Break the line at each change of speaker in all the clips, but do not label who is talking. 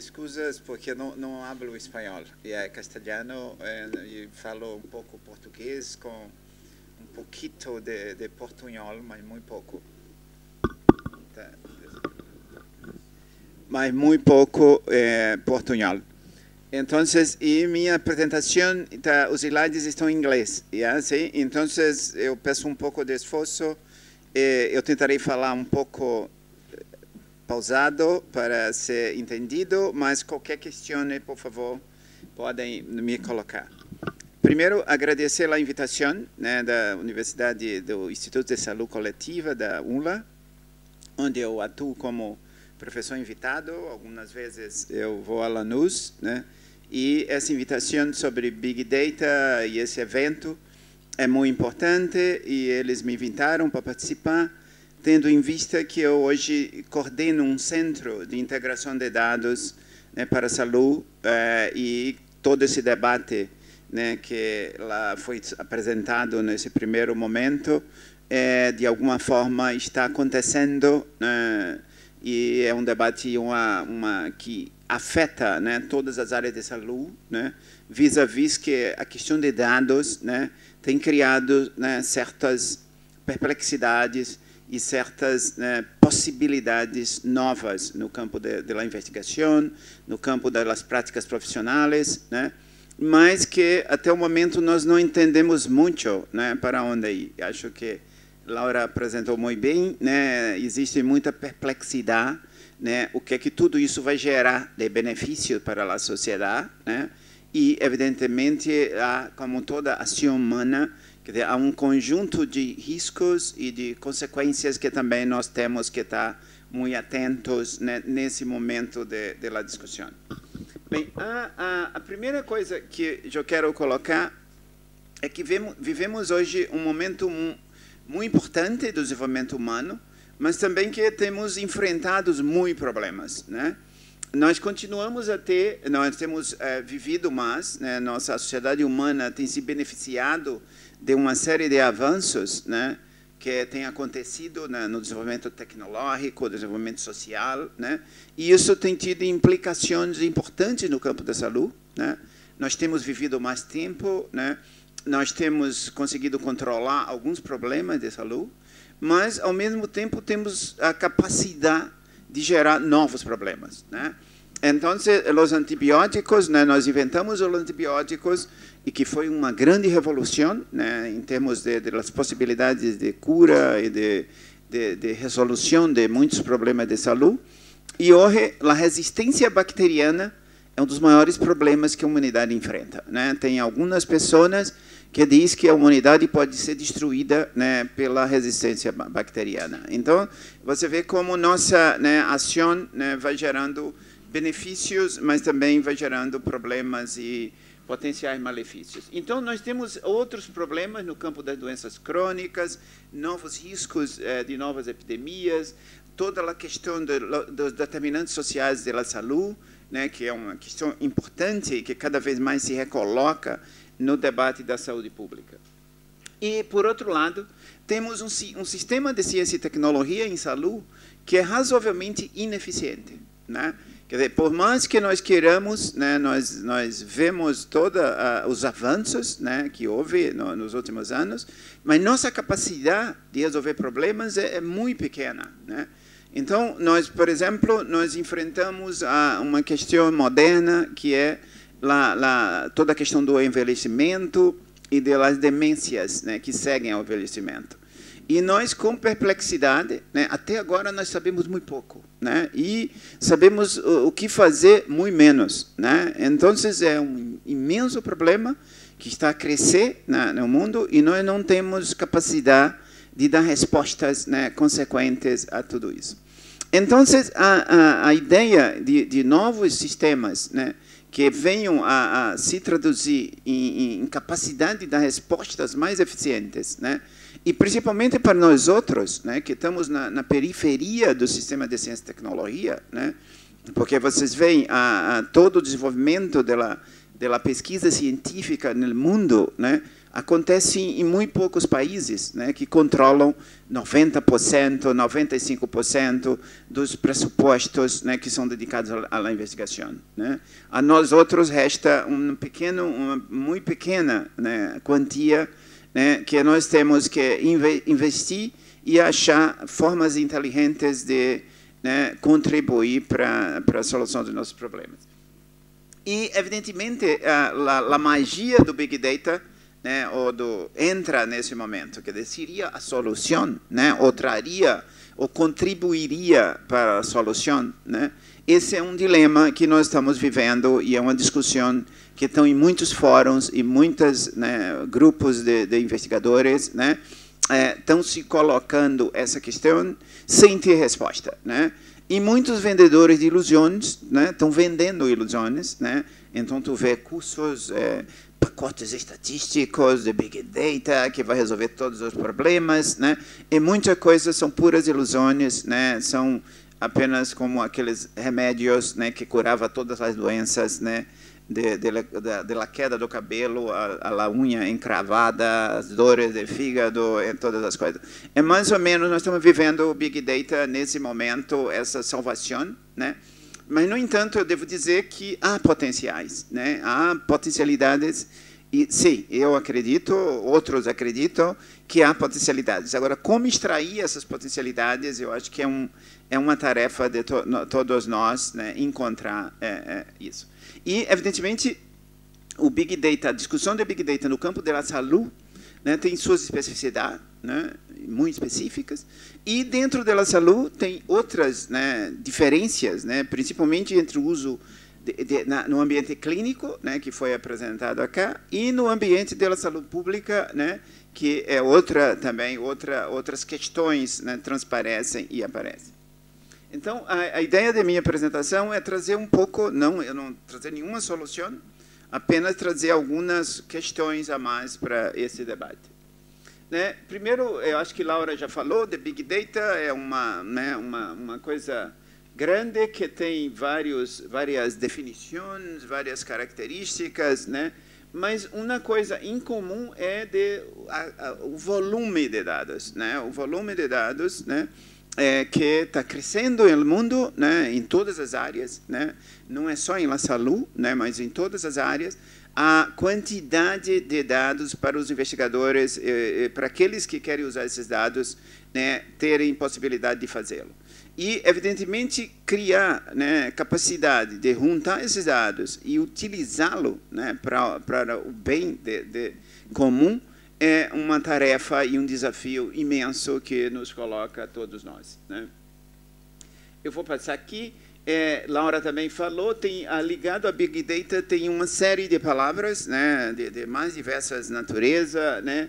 desculpas porque não hablo espanhol, e é castelhano, e falo um pouco português com um pouquinho de portunhol, mas muito pouco. Mas muito pouco portunhol. Então, e minha apresentação, os slides estão em inglês, sim? Então, eu peço um pouco de esforço, eu tentarei falar um pouco pausado para ser entendido, mas qualquer questão, por favor, podem me colocar. Primeiro, agradecer a invitação da Universidade do Instituto de Saúde Coletiva, da UNLA, onde eu atuo como professor invitado. Algumas vezes eu vou a Lanús, e essa invitação sobre Big Data e esse evento é muito importante, e eles me invitaram para participar, tendo em vista que eu hoje coordeno um centro de integração de dados para a saúde, e todo esse debate que lá foi apresentado nesse primeiro momento, de alguma forma está acontecendo, e é um debate que afeta todas as áreas de saúde, vis-à-vis que a questão de dados tem criado certas perplexidades e certas possibilidades novas no campo da investigação, no campo das práticas profissionais, mas que até o momento nós não entendemos muito para onde ir. Acho que Laura apresentou muito bem, existe muita perplexidade, o que tudo isso vai gerar de benefício para a sociedade, e, evidentemente, como toda ação humana, há um conjunto de riscos e de consequências que também nós temos que estar muito atentos nesse momento da discussão. Bem, a primeira coisa que eu quero colocar é que vivemos hoje um momento muito importante do desenvolvimento humano, mas também que temos enfrentado muitos problemas, Nós continuamos nós temos vivido mais, nossa sociedade humana tem se beneficiado de uma série de avanços, que tem acontecido no desenvolvimento tecnológico, desenvolvimento social, e isso tem tido implicações importantes no campo da saúde, Nós temos vivido mais tempo, nós temos conseguido controlar alguns problemas de saúde, mas, ao mesmo tempo, temos a capacidade de gerar novos problemas, Então, os antibióticos, nós inventamos os antibióticos, e que foi uma grande revolução, em termos das possibilidades de cura e de resolução de muitos problemas de saúde. E hoje, a resistência bacteriana é um dos maiores problemas que a humanidade enfrenta, Tem algumas pessoas que dizem que a humanidade pode ser destruída pela resistência bacteriana. Então, você vê como nossa ação vai gerando benefícios, mas também vai gerando problemas e potenciais malefícios. Então, nós temos outros problemas no campo das doenças crônicas, novos riscos de novas epidemias, toda a questão dos determinantes sociais da saúde, que é uma questão importante e que cada vez mais se recoloca no debate da saúde pública. E, por outro lado, temos um sistema de ciência e tecnologia em saúde que é razoavelmente ineficiente, Quer dizer, por mais que nós queiramos, nós vemos todos os avanços que houve nos últimos anos, mas nossa capacidade de resolver problemas é muito pequena, Então, nós, por exemplo, nós enfrentamos uma questão moderna que é toda a questão do envelhecimento e das demências que seguem ao envelhecimento. E nós, com perplexidade, até agora nós sabemos muito pouco, e sabemos o que fazer muito menos. Então, é um imenso problema que está a crescer no mundo, e nós não temos capacidade de dar respostas consequentes a tudo isso. Então, a ideia de novos sistemas que venham a se traduzir em capacidade de dar respostas mais eficientes, e principalmente para nós outros, que estamos na periferia do sistema de ciência e tecnologia, porque vocês veem todo o desenvolvimento da pesquisa científica no mundo, né, acontece em muito poucos países, né, que controlam 90%, 95% dos pressupostos, né, que são dedicados à investigação, né. A nós outros resta uma muito pequena, né, quantia, né, que nós temos que investir e achar formas inteligentes de, né, contribuir para a solução dos nossos problemas. E, evidentemente, a magia do Big Data, né, entra nesse momento, que seria a solução, né, ou traria, ou contribuiria para a solução, né. Esse é um dilema que nós estamos vivendo e é uma discussão que estão em muitos fóruns e muitos, né, grupos de investigadores, né, estão se colocando essa questão sem ter resposta, né. E muitos vendedores de ilusões, né, estão vendendo ilusões, né. Então tu vê cursos, pacotes estatísticos de Big Data que vai resolver todos os problemas, né. E muitas coisas são puras ilusões, né. São apenas como aqueles remédios, né, que curava todas as doenças, né, da queda do cabelo, a unha encravada, as dores de fígado, e todas as coisas. É mais ou menos, nós estamos vivendo o Big Data nesse momento, essa salvação, né? Mas, no entanto, eu devo dizer que há potenciais, né? Há potencialidades, e sim, eu acredito, outros acreditam que há potencialidades. Agora, como extrair essas potencialidades, eu acho que é uma tarefa de todos nós, né, encontrar isso. E, evidentemente, o Big Data, a discussão de Big Data no campo da saúde, né, tem suas especificidades, né, muito específicas, e dentro da saúde tem outras, né, diferenças, né, principalmente entre o uso no ambiente clínico, né, que foi apresentado acá, e no ambiente da saúde pública, né, que é outras questões, né, transparecem e aparecem. Então, a ideia da minha apresentação é trazer um pouco, eu não trazer nenhuma solução, apenas trazer algumas questões a mais para esse debate. Né? Primeiro, eu acho que Laura já falou, de Big Data é uma coisa grande que tem várias definições, várias características, né? Mas uma coisa em comum é o volume de dados, né? O volume de dados, né? Que está crescendo no mundo, né, em todas as áreas, né, não é só em saúde, né, mas em todas as áreas, a quantidade de dados para os investigadores, para aqueles que querem usar esses dados, né, terem possibilidade de fazê-lo. E, evidentemente, criar, né, capacidade de juntar esses dados e utilizá-lo, né, para o bem comum, é uma tarefa e um desafio imenso que nos coloca a todos nós, né? Eu vou passar aqui. Laura também falou, ligado a Big Data tem uma série de palavras, né, de mais diversas naturezas, né,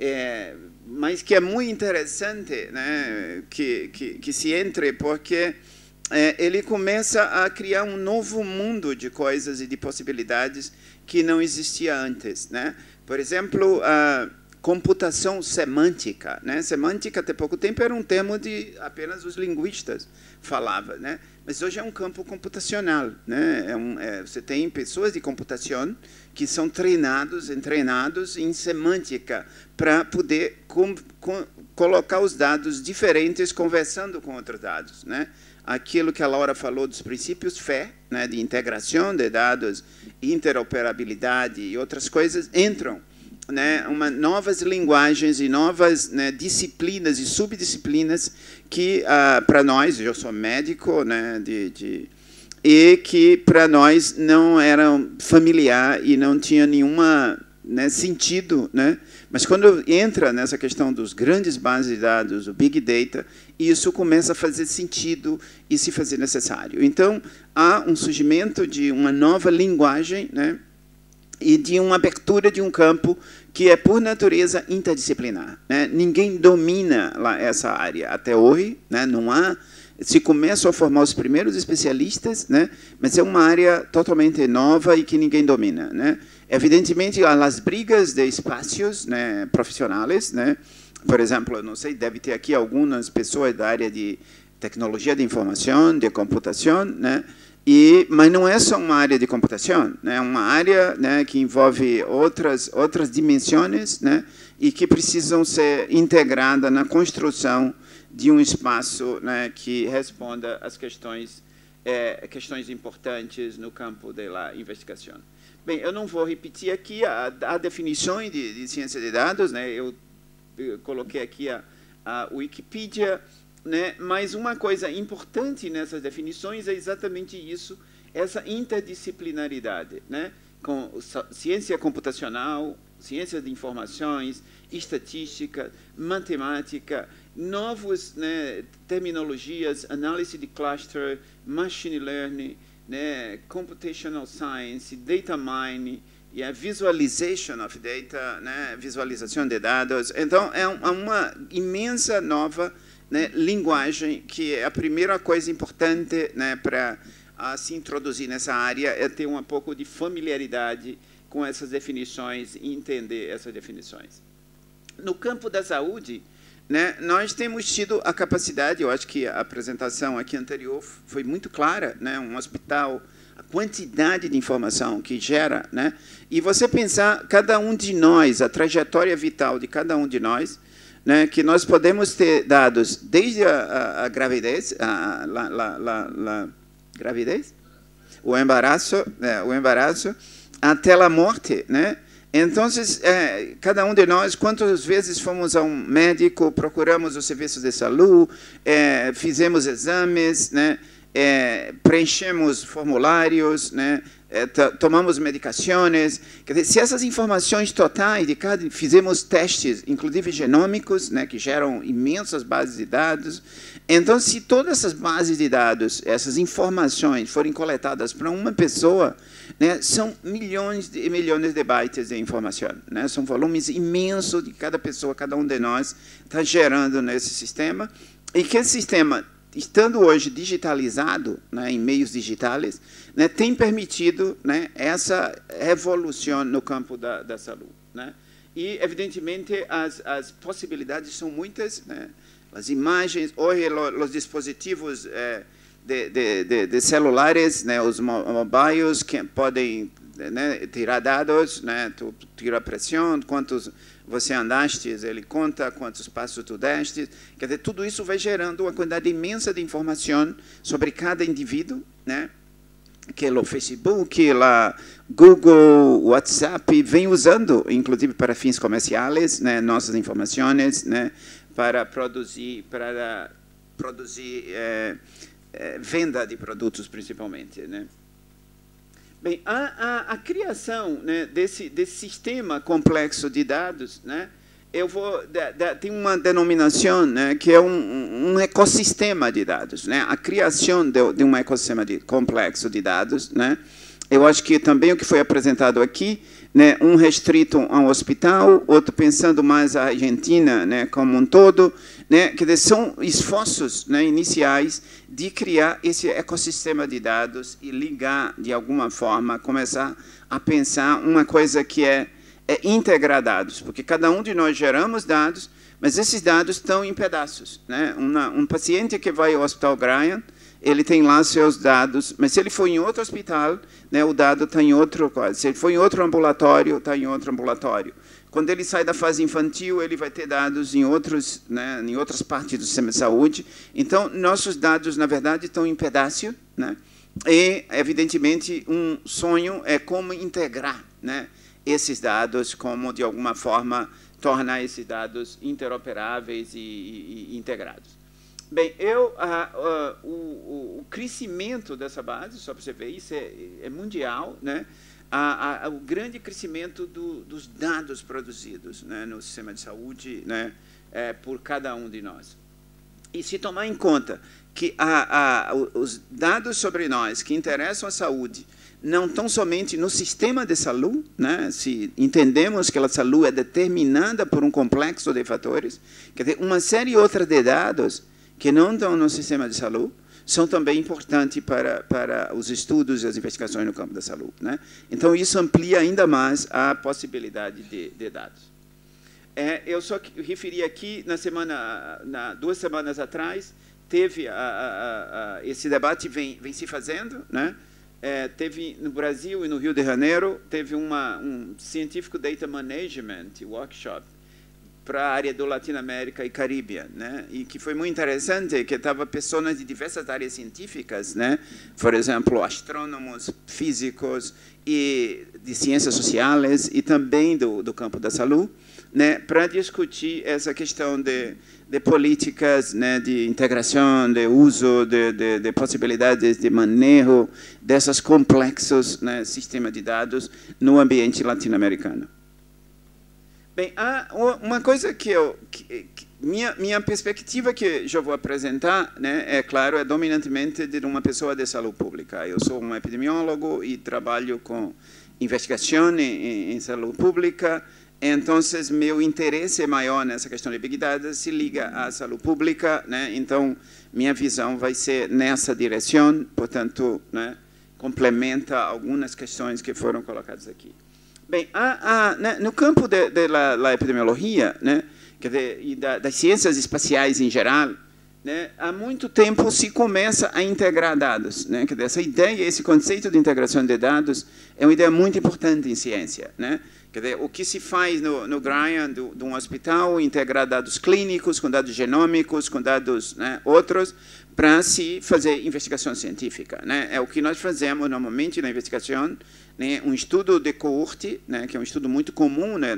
mas que é muito interessante, né, que se entre, porque ele começa a criar um novo mundo de coisas e de possibilidades que não existia antes, né? Por exemplo, a computação semântica, né? Semântica até pouco tempo era um termo de apenas os linguistas falavam, né? Mas hoje é um campo computacional, né? Você tem pessoas de computação que são treinados em semântica para poder colocar os dados diferentes conversando com outros dados, né? Aquilo que a Laura falou dos princípios FAIR, né, de integração de dados, interoperabilidade e outras coisas entram, né, novas linguagens e novas, né, disciplinas e subdisciplinas que, para nós, eu sou médico, né, e que para nós não eram familiar e não tinha nenhuma, né, sentido, né? Mas quando entra nessa questão dos grandes bases de dados, o Big Data, isso começa a fazer sentido e se fazer necessário. Então, há um surgimento de uma nova linguagem, né, e de uma abertura de um campo que é, por natureza, interdisciplinar, né? Ninguém domina essa área até hoje, né? Não há, se começam a formar os primeiros especialistas, né? Mas é uma área totalmente nova e que ninguém domina, né? Evidentemente, há as brigas de espaços, né, profissionais, né? Por exemplo, eu não sei, deve ter aqui algumas pessoas da área de tecnologia de informação, de computação, né? Mas não é só uma área de computação, né? É uma área, né, que envolve outras dimensões, né, e que precisam ser integradas na construção de um espaço, né, que responda às questões importantes no campo da investigação. Bem, eu não vou repetir aqui a definição de ciência de dados, né? Eu coloquei aqui a Wikipedia, né? Mas uma coisa importante nessas definições é exatamente isso, essa interdisciplinaridade, né? Com ciência computacional, ciência de informações, estatística, matemática, novas, né, terminologias, análise de cluster, machine learning, né, computational science, data mining, e a visualization of data, né, visualização de dados. Então, é uma imensa nova, né, linguagem, que é a primeira coisa importante, né, para se introduzir nessa área, é ter um pouco de familiaridade com essas definições e entender essas definições. No campo da saúde, né, nós temos tido a capacidade, eu acho que a apresentação aqui anterior foi muito clara, né, um hospital, a quantidade de informação que gera, né, e você pensar, cada um de nós, a trajetória vital de cada um de nós, né, que nós podemos ter dados desde a gravidez, gravidez, o embaraço, até a morte, né? Então, cada um de nós, quantas vezes fomos a um médico, procuramos os serviços de saúde, fizemos exames, né? Preenchemos formulários, né? Tomamos medicações. Quer dizer, se essas informações totais de cada, fizemos testes, inclusive genômicos, né? Que geram imensas bases de dados. Então, se todas essas bases de dados, essas informações forem coletadas para uma pessoa, né, são milhões e milhões de bytes de informação, né? São volumes imensos de cada pessoa, cada um de nós está gerando nesse sistema, e que esse sistema, estando hoje digitalizado, né, em meios digitais, né, tem permitido, né, essa revolução no campo da saúde, né? E, evidentemente, as possibilidades são muitas, né? As imagens, hoje, os dispositivos de celulares, né, os mobiles, que podem, né, tirar dados, né, tu tira a pressão, quantos você andaste, ele conta, quantos passos tu deste. Quer dizer, tudo isso vai gerando uma quantidade imensa de informação sobre cada indivíduo, né, que o Facebook, Google, WhatsApp, vem usando, inclusive para fins comerciais, né, nossas informações, né, para produzir venda de produtos, principalmente, né? Bem, a criação, né, desse sistema complexo de dados, né, tem uma denominação, né, que é um ecossistema de dados, né? A criação de um ecossistema complexo de dados, né? Eu acho que também o que foi apresentado aqui, né, um restrito a um hospital, outro pensando mais a Argentina, né, como um todo, né, que são esforços, né, iniciais de criar esse ecossistema de dados e ligar, de alguma forma, começar a pensar uma coisa que é integrar dados, porque cada um de nós geramos dados, mas esses dados estão em pedaços, né? Um paciente que vai ao Hospital Bryan, ele tem lá seus dados, mas se ele for em outro hospital, né, o dado está em outro, se ele for em outro ambulatório, está em outro ambulatório. Quando ele sai da fase infantil, ele vai ter dados em outros, né, em outras partes do sistema de saúde. Então, nossos dados, na verdade, estão em pedaço, né? E, evidentemente, um sonho é como integrar, né, esses dados, como, de alguma forma, tornar esses dados interoperáveis e integrados. Bem, o crescimento dessa base, só para você ver, isso é mundial, né? O grande crescimento dos dados produzidos, né, no sistema de saúde, né, por cada um de nós. E se tomar em conta que os dados sobre nós que interessam a saúde não estão somente no sistema de saúde, né, se entendemos que a saúde é determinada por um complexo de fatores, quer dizer, uma série outra de dados que não estão no sistema de saúde, são também importantes para os estudos e as investigações no campo da saúde, né? Então, isso amplia ainda mais a possibilidade de dados. Eu só referi aqui, 2 semanas atrás, teve esse debate vem se fazendo, né? Teve no Brasil e no Rio de Janeiro, teve um Scientific Data Management workshop para a área do Latinoamérica e Caribe, né? E que foi muito interessante, que estava pessoas de diversas áreas científicas, né? Por exemplo, astrônomos, físicos e de ciências sociais e também do campo da saúde, né? Para discutir essa questão de políticas, né? De integração, de uso, de possibilidades de manejo desses complexos, né? Sistemas de dados no ambiente latino-americano. Bem, uma coisa minha perspectiva que eu vou apresentar, né, é claro, é dominantemente de uma pessoa de saúde pública. Eu sou um epidemiólogo e trabalho com investigação em saúde pública. Então, meu interesse maior nessa questão de Big Data se liga à saúde pública, né? Então, minha visão vai ser nessa direção, portanto, né, complementa algumas questões que foram colocadas aqui. Bem, né, no campo da epidemiologia, né, e das ciências espaciais em geral, né, há muito tempo se começa a integrar dados, né? Quer dizer, essa ideia, esse conceito de integração de dados é uma ideia muito importante em ciência, né? Quer dizer, o que se faz no Graham de um hospital, integrar dados clínicos com dados genômicos, com dados, né, outros, para se fazer investigação científica, né? É o que nós fazemos normalmente na investigação, né? Um estudo de coorte, né, que é um estudo muito comum, né,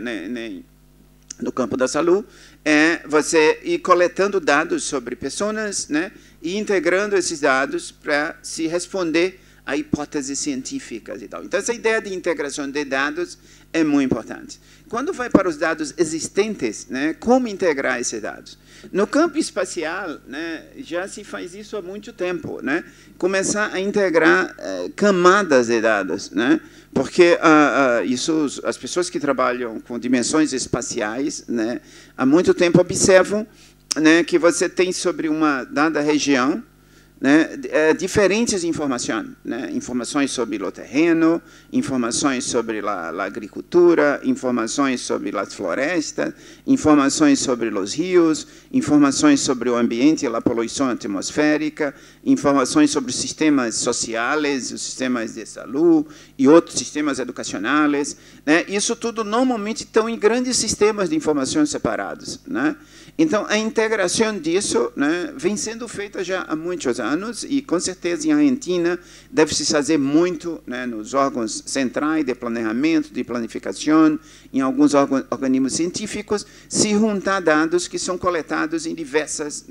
no campo da saúde, é você ir coletando dados sobre pessoas, né, e integrando esses dados para se responder a hipóteses científicas e tal. Então, essa ideia de integração de dados é muito importante. Quando vai para os dados existentes, né, como integrar esses dados? No campo espacial, né, já se faz isso há muito tempo, né? Começar a integrar camadas de dados, né? Porque as pessoas que trabalham com dimensões espaciais, né, há muito tempo observam, né, que você tem sobre uma dada região, né, diferentes informações, né, informações sobre o terreno, informações sobre a agricultura, informações sobre as florestas, informações sobre os rios, informações sobre o ambiente e a poluição atmosférica, informações sobre sistemas sociais, os sistemas de saúde e outros sistemas educacionais, né, isso tudo normalmente estão em grandes sistemas de informação separados, né? Então, a integração disso, né, vem sendo feita já há muitos anos e, com certeza, em Argentina, deve-se fazer muito, né, nos órgãos centrais de planejamento, de planificação, em alguns organismos científicos, se juntar dados que são coletados em diversas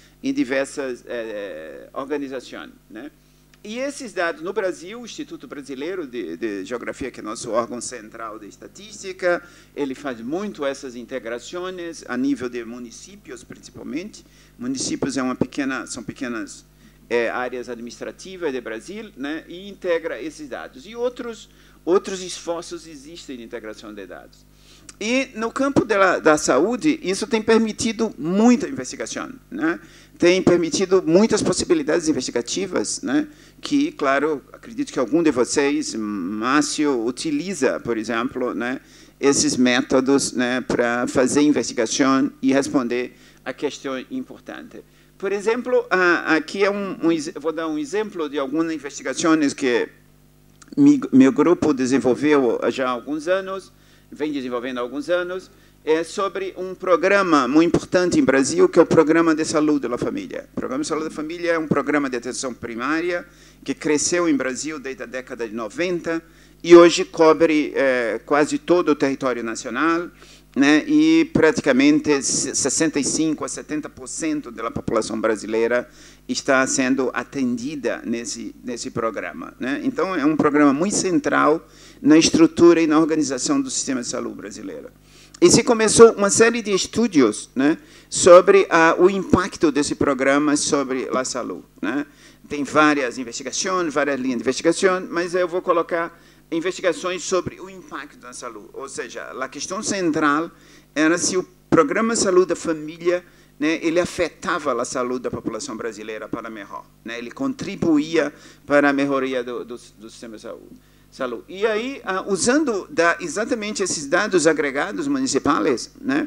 organizações, né? E esses dados, no Brasil, o Instituto Brasileiro de Geografia, que é nosso órgão central de estatística, ele faz muito essas integrações a nível de municípios, principalmente. Municípios são pequenas áreas administrativas do Brasil, né, e integra esses dados. E outros esforços existem de integração de dados. E, no campo da saúde, isso tem permitido muita investigação, né? Tem permitido muitas possibilidades investigativas, né? Que, claro, acredito que algum de vocês, Márcio, utiliza, por exemplo, né, esses métodos, né, para fazer investigação e responder a questão importante. Por exemplo, aqui vou dar um exemplo de algumas investigações que meu grupo desenvolveu já há alguns anos, vem desenvolvendo há alguns anos, sobre um programa muito importante em Brasil, que é o Programa de Saúde da Família. O Programa de Saúde da Família é um programa de atenção primária que cresceu em Brasil desde a década de 90 e hoje cobre quase todo o território nacional, né, e praticamente 65% a 70% da população brasileira está sendo atendida nesse programa, né? Então, é um programa muito central na estrutura e na organização do sistema de saúde brasileiro. E se começou uma série de estudos, né, sobre o impacto desse programa sobre a saúde, né? Tem várias investigações, várias linhas de investigação, mas eu vou colocar investigações sobre o impacto na saúde. Ou seja, a questão central era se o Programa de Saúde da Família, né, ele afetava a saúde da população brasileira para melhor, né? Ele contribuía para a melhoria do sistema de saúde. E aí, usando exatamente esses dados agregados municipais, né,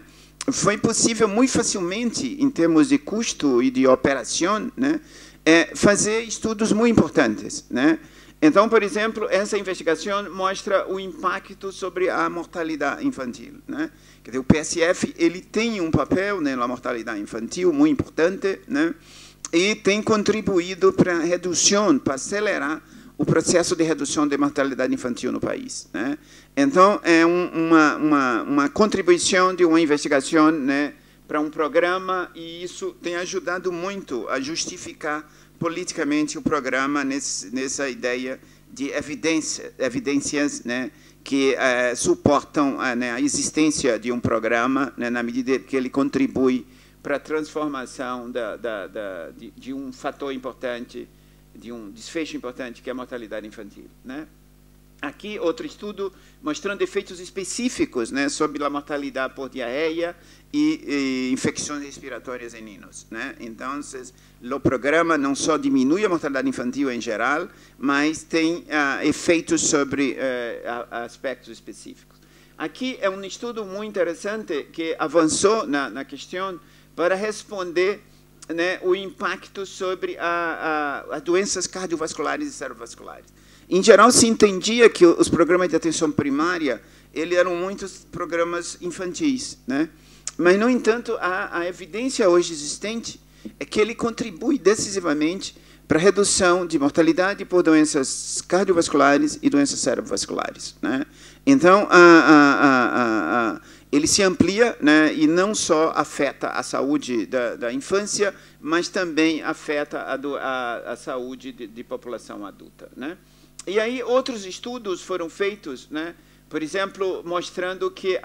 foi possível muito facilmente, em termos de custo e de operação, né, fazer estudos muito importantes, né? Então, por exemplo, essa investigação mostra o impacto sobre a mortalidade infantil, né? Quer dizer, o PSF ele tem um papel, né, na mortalidade infantil muito importante, né? E tem contribuído para a redução, para acelerar o processo de redução de mortalidade infantil no país, né? Então, é uma contribuição de uma investigação, né, para um programa, e isso tem ajudado muito a justificar politicamente o programa nessa ideia de evidências, né, que suportam né, a existência de um programa, né, na medida que ele contribui para a transformação de um fator importante, de um desfecho importante, que é a mortalidade infantil, né? Aqui, outro estudo mostrando efeitos específicos, né, sobre a mortalidade por diarreia e infecções respiratórias em niños, né? Então, o programa não só diminui a mortalidade infantil em geral, mas tem efeitos sobre aspectos específicos. Aqui é um estudo muito interessante que avançou na questão para responder, né, o impacto sobre as doenças cardiovasculares e cerebrovasculares. Em geral, se entendia que os programas de atenção primária eram muitos programas infantis, né? Mas, no entanto, a evidência hoje existente é que ele contribui decisivamente para a redução de mortalidade por doenças cardiovasculares e doenças cerebrovasculares, né? Então, ele se amplia, né, e não só afeta a saúde da infância, mas também afeta a saúde de população adulta, né? E aí outros estudos foram feitos, né, por exemplo, mostrando que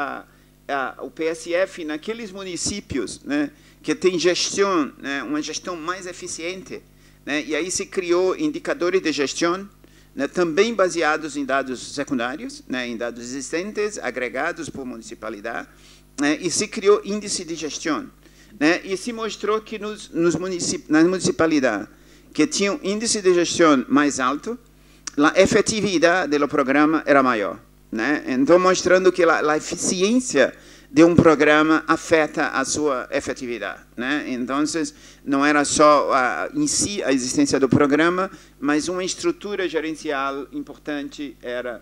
o PSF, naqueles municípios, né, que tem gestão, né, uma gestão mais eficiente, né, e aí se criou indicadores de gestão, né, também baseados em dados secundários, né, em dados existentes, agregados por municipalidade, né, e se criou índice de gestão, né, e se mostrou que nas municipalidades que tinham índice de gestão mais alto, a efetividade do programa era maior, né? Então, mostrando que a eficiência de um programa afeta a sua efetividade, né? Então, não era só em si a existência do programa, mas uma estrutura gerencial importante era.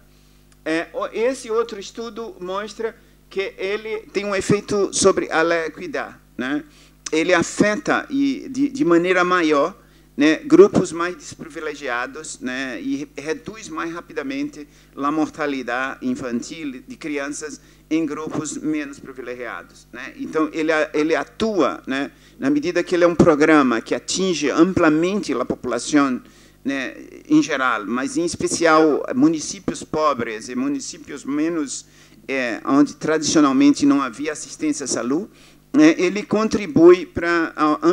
Esse outro estudo mostra que ele tem um efeito sobre a equidade, né? Ele afeta de maneira maior, né, grupos mais desprivilegiados, né, e reduz mais rapidamente a mortalidade infantil de crianças em grupos menos privilegiados, né? Então, ele atua, né, na medida que ele é um programa que atinge amplamente a população, né, em geral, mas, em especial, municípios pobres e municípios menos, onde tradicionalmente não havia assistência à saúde, né, ele contribui para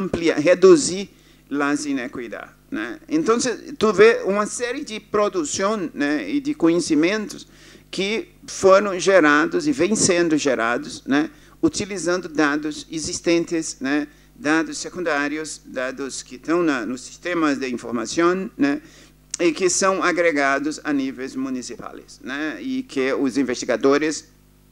reduzir as inequidades, né? Então, tu vê uma série de produção, né, e de conhecimentos que foram gerados e vêm sendo gerados, né, utilizando dados existentes, né, dados secundários, dados que estão nos sistemas de informação, né, e que são agregados a níveis municipais, né, e que os investigadores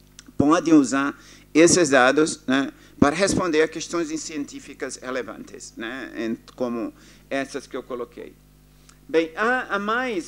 podem usar esses dados, né, para responder a questões científicas relevantes, né, como essas que eu coloquei. Bem, há mais,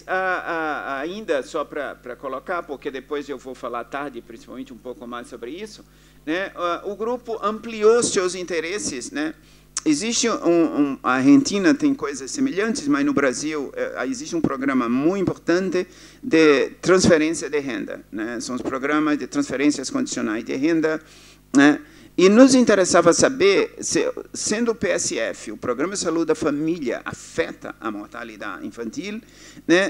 ainda só para colocar, porque depois eu vou falar tarde, principalmente, um pouco mais sobre isso, né, o grupo ampliou seus interesses, né. Existe a Argentina tem coisas semelhantes, mas no Brasil existe um programa muito importante de transferência de renda, né, são os programas de transferências condicionais de renda, né. E nos interessava saber, sendo o PSF, o Programa de Saúde da Família, afeta a mortalidade infantil, né,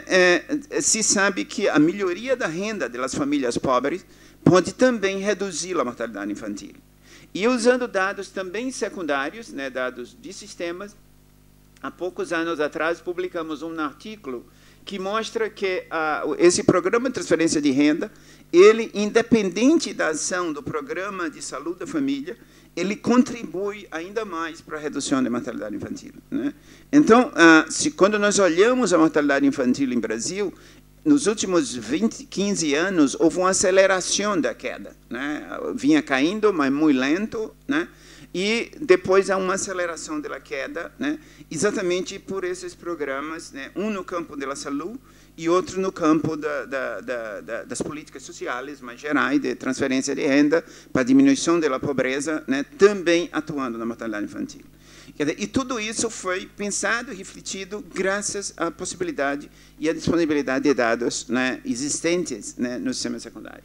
se sabe que a melhoria da renda das famílias pobres pode também reduzir a mortalidade infantil. E usando dados também secundários, né, dados de sistemas, há poucos anos atrás publicamos um artigo que mostra que esse programa de transferência de renda, ele, independente da ação do programa de saúde da família, ele contribui ainda mais para a redução da mortalidade infantil, né? Então, quando nós olhamos a mortalidade infantil em Brasil, nos últimos 15 anos, houve uma aceleração da queda, né? Vinha caindo, mas muito lento, né? E depois há uma aceleração da queda, né? Exatamente por esses programas, né? Um no campo da saúde e outro no campo das políticas sociais mais gerais, de transferência de renda para diminuição da pobreza, né? Também atuando na mortalidade infantil. E tudo isso foi pensado e refletido graças à possibilidade e à disponibilidade de dados, né, existentes, né, no sistema secundário.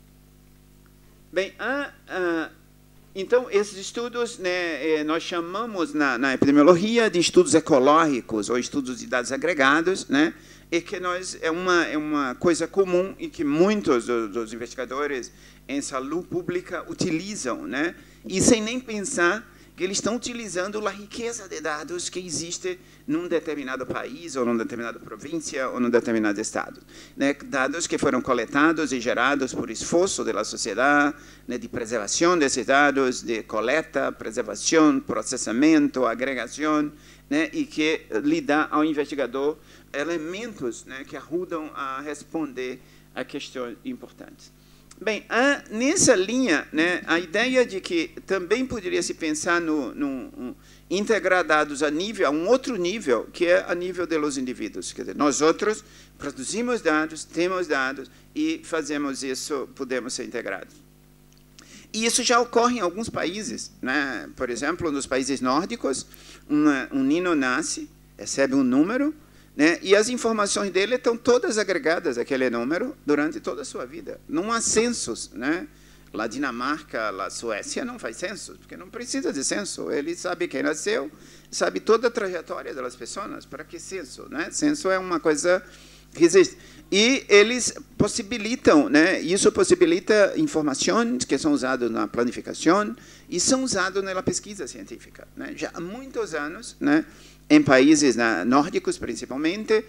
Bem, então, esses estudos, né, nós chamamos na epidemiologia de estudos ecológicos ou estudos de dados agregados, né, e que é uma coisa comum e que muitos dos investigadores em saúde pública utilizam, né, e sem nem pensar que eles estão utilizando a riqueza de dados que existe num determinado país, ou numa determinada província, ou num determinado estado. Né? Dados que foram coletados e gerados por esforço da sociedade, né, de preservação desses dados, de coleta, preservação, processamento, agregação, né, e que lhe dá ao investigador elementos, né, que ajudam a responder a questões importantes. Bem, nessa linha, né, a ideia de que também poderia se pensar no integrar dados a um outro nível, que é a nível dos indivíduos. Quer dizer, nós outros produzimos dados, temos dados e fazemos isso, podemos ser integrados. E isso já ocorre em alguns países, né? Por exemplo, nos países nórdicos, um menino nasce, recebe um número, né? E as informações dele estão todas agregadas àquele número durante toda a sua vida. Não há censos, né? Lá Dinamarca, lá Suécia não faz censo, porque não precisa de censo. Ele sabe quem nasceu, sabe toda a trajetória das pessoas. Para que censo, né? Censo é uma coisa que existe. E eles possibilitam, né? Isso possibilita informações que são usadas na planificação e são usadas na pesquisa científica, né? Já há muitos anos, né? Em países nórdicos, principalmente,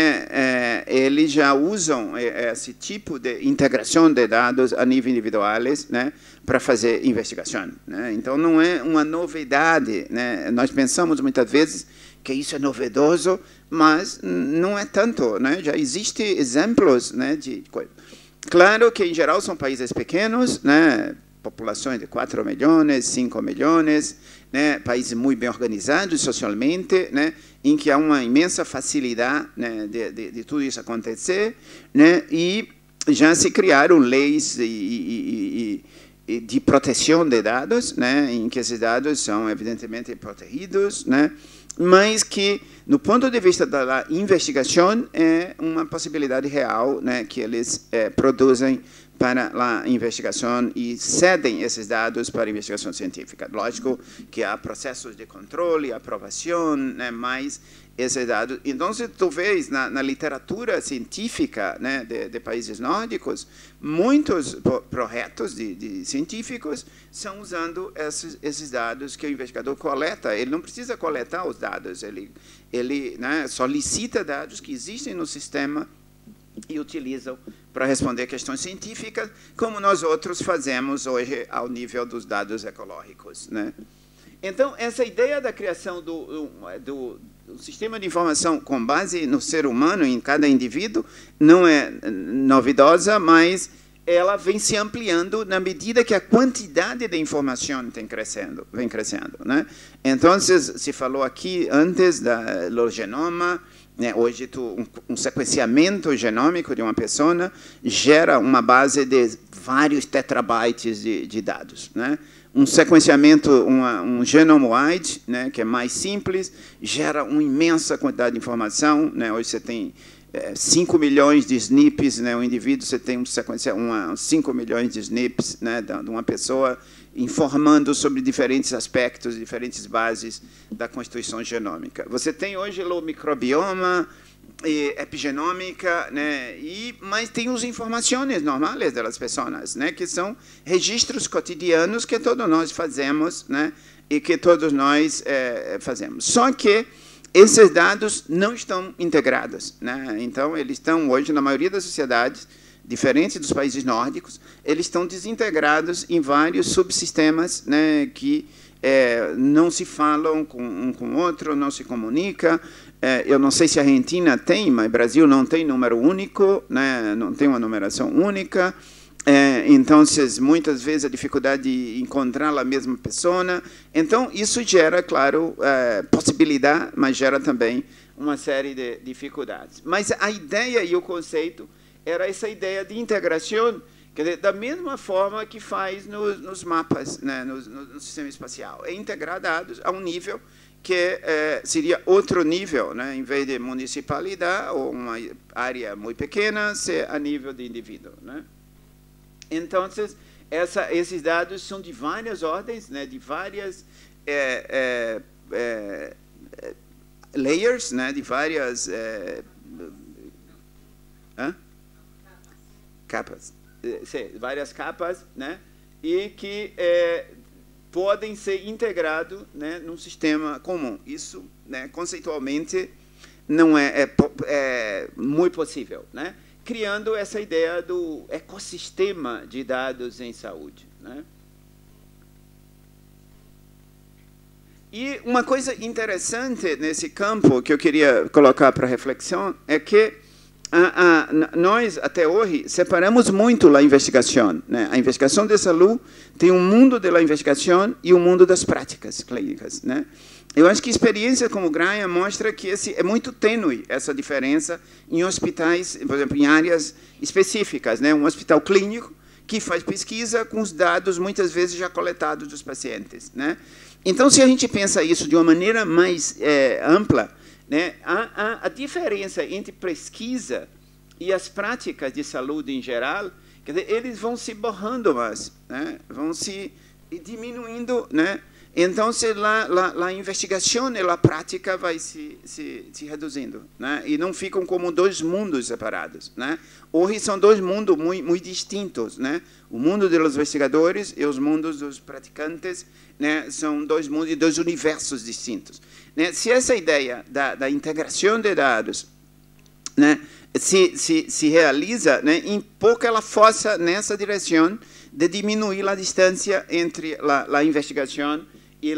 né, eles já usam esse tipo de integração de dados a nível individuais, né, para fazer investigação. Né? Então, não é uma novidade. Né? Nós pensamos muitas vezes que isso é novedoso, mas não é tanto. Né? Já existem exemplos, né, de coisa. Claro que, em geral, são países pequenos, né, populações de 4 milhões, 5 milhões, né, países muito bem organizados socialmente, né, em que há uma imensa facilidade, né, de tudo isso acontecer, né, e já se criaram leis de proteção de dados, né, em que esses dados são evidentemente protegidos, né, mas que, no ponto de vista da investigação, é uma possibilidade real, né, que eles produzem para a investigação e cedem esses dados para a investigação científica. Lógico que há processos de controle, aprovação, né, mas esses dados... Então, talvez, na literatura científica, né, de países nórdicos, muitos projetos de científicos estão usando esses dados que o investigador coleta. Ele não precisa coletar os dados, ele né, solicita dados que existem no sistema e utilizam para responder questões científicas, como nós outros fazemos hoje ao nível dos dados ecológicos. Né? Então, essa ideia da criação do sistema de informação com base no ser humano, em cada indivíduo, não é novidosa, mas ela vem se ampliando na medida que a quantidade de informação vem crescendo. Né? Então, se falou aqui antes do genoma. Né, hoje, um sequenciamento genômico de uma pessoa gera uma base de vários tetrabytes de dados. Né? Um sequenciamento, um genome-wide, né, que é mais simples, gera uma imensa quantidade de informação. Né? Hoje você tem 5 milhões de SNPs, né? O indivíduo, você tem 5 milhões de SNPs, né, de uma pessoa, informando sobre diferentes aspectos, diferentes bases da constituição genômica. Você tem hoje o microbioma, epigenômica, né, mas tem as informações normais das pessoas, né, que são registros cotidianos que todos nós fazemos, né, e que todos nós fazemos. Só que esses dados não estão integrados. Né? Então, eles estão hoje, na maioria das sociedades, diferente dos países nórdicos, eles estão desintegrados em vários subsistemas, né, que não se falam um com o outro, não se comunicam, Eu não sei se a Argentina tem, mas o Brasil não tem número único, né? Não tem uma numeração única. Então, muitas vezes a dificuldade de encontrar a mesma pessoa. Então, isso gera, claro, possibilidade, mas gera também uma série de dificuldades. Mas a ideia e o conceito era essa ideia de integração, quer dizer, da mesma forma que faz nos mapas, né, no sistema espacial. É integrar dados a um nível que seria outro nível, né, em vez de municipalidade ou uma área muito pequena, ser a nível de indivíduo, né? Então, esses dados são de várias ordens, né, de várias layers, né, de várias capas, várias capas, né, e que podem ser integrados, né, num sistema comum. Isso, né, conceitualmente, não é muito possível, né? Criando essa ideia do ecossistema de dados em saúde, né? E uma coisa interessante nesse campo que eu queria colocar para reflexão é que nós, até hoje, separamos muito a investigação, né? A investigação de saúde tem um mundo da investigação e um mundo das práticas clínicas, né? Eu acho que a experiência como Graia mostra que é muito tênue essa diferença em hospitais, por exemplo, em áreas específicas, né? Um hospital clínico que faz pesquisa com os dados, muitas vezes, já coletados dos pacientes, né? Então, se a gente pensa isso de uma maneira mais ampla, né, a diferença entre pesquisa e as práticas de saúde em geral, quer dizer, eles vão se borrando mais, né? Vão se diminuindo, né? Então, a investigação e a prática vai se reduzindo, né? E não ficam como dois mundos separados, né? Hoje são dois mundos muito distintos, né? O mundo dos investigadores e os mundos dos praticantes, né? São dois mundos e dois universos distintos, né? Se essa ideia da integração de dados, né, se realiza, né, em pouco ela força nessa direção de diminuir a distância entre a investigação e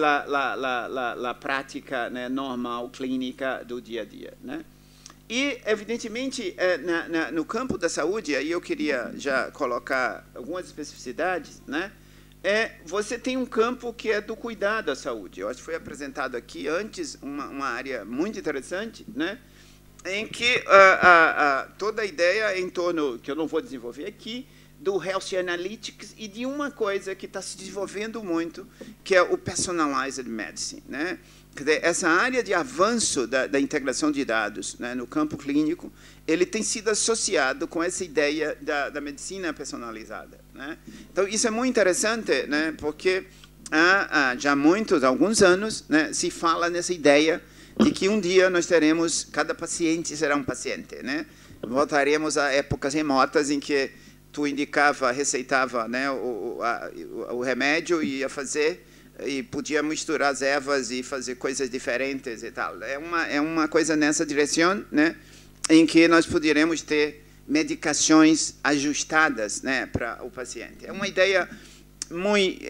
a prática, né, normal, clínica do dia a dia, né? E, evidentemente, no campo da saúde, aí eu queria já colocar algumas especificidades, né? Você tem um campo que é do cuidado à saúde. Eu acho que foi apresentado aqui antes uma área muito interessante, né, em que toda a ideia é em torno, que eu não vou desenvolver aqui, do Health Analytics e de uma coisa que está se desenvolvendo muito, que é o Personalized Medicine, né? Quer dizer, essa área de avanço da integração de dados, né, no campo clínico, ele tem sido associado com essa ideia da medicina personalizada, né? Então, isso é muito interessante, né, porque há já alguns anos, né, se fala nessa ideia de que um dia nós teremos, cada paciente será um paciente, né? Voltaremos a épocas remotas em que tu indicava, receitava, né, o remédio e ia fazer, e podia misturar as ervas e fazer coisas diferentes e tal. É uma coisa nessa direção, né, em que nós poderemos ter medicações ajustadas, né, para o paciente. É uma ideia muito...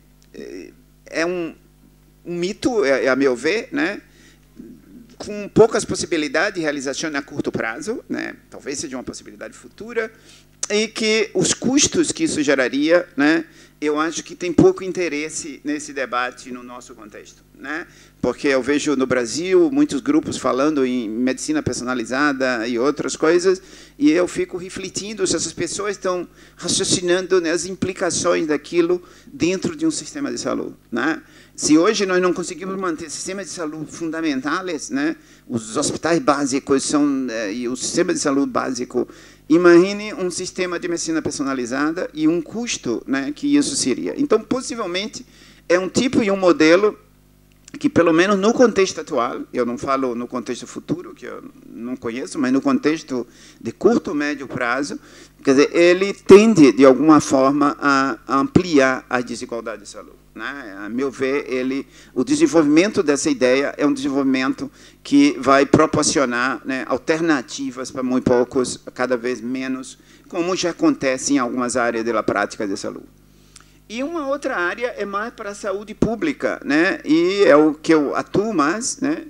um mito, a meu ver, né, com poucas possibilidades de realização a curto prazo, né, talvez seja uma possibilidade futura, e que os custos que isso geraria, né, eu acho que tem pouco interesse nesse debate no nosso contexto, né? Porque eu vejo no Brasil muitos grupos falando em medicina personalizada e outras coisas, e eu fico refletindo se essas pessoas estão raciocinando nas implicações daquilo dentro de um sistema de saúde, né? Se hoje nós não conseguimos manter sistemas de saúde fundamentais, né, os hospitais básicos e o sistema de saúde básico, imagine um sistema de medicina personalizada e um custo, né, que isso seria. Então, possivelmente, é um tipo e um modelo que, pelo menos no contexto atual, eu não falo no contexto futuro, que eu não conheço, mas no contexto de curto, médio prazo, quer dizer, ele tende, de alguma forma, a ampliar a desigualdade de saúde, né? A meu ver, o desenvolvimento dessa ideia é um desenvolvimento que vai proporcionar, né, alternativas para muito poucos, cada vez menos, como já acontece em algumas áreas da prática de saúde. E uma outra área é mais para a saúde pública, né? E é o que eu atuo mais, né?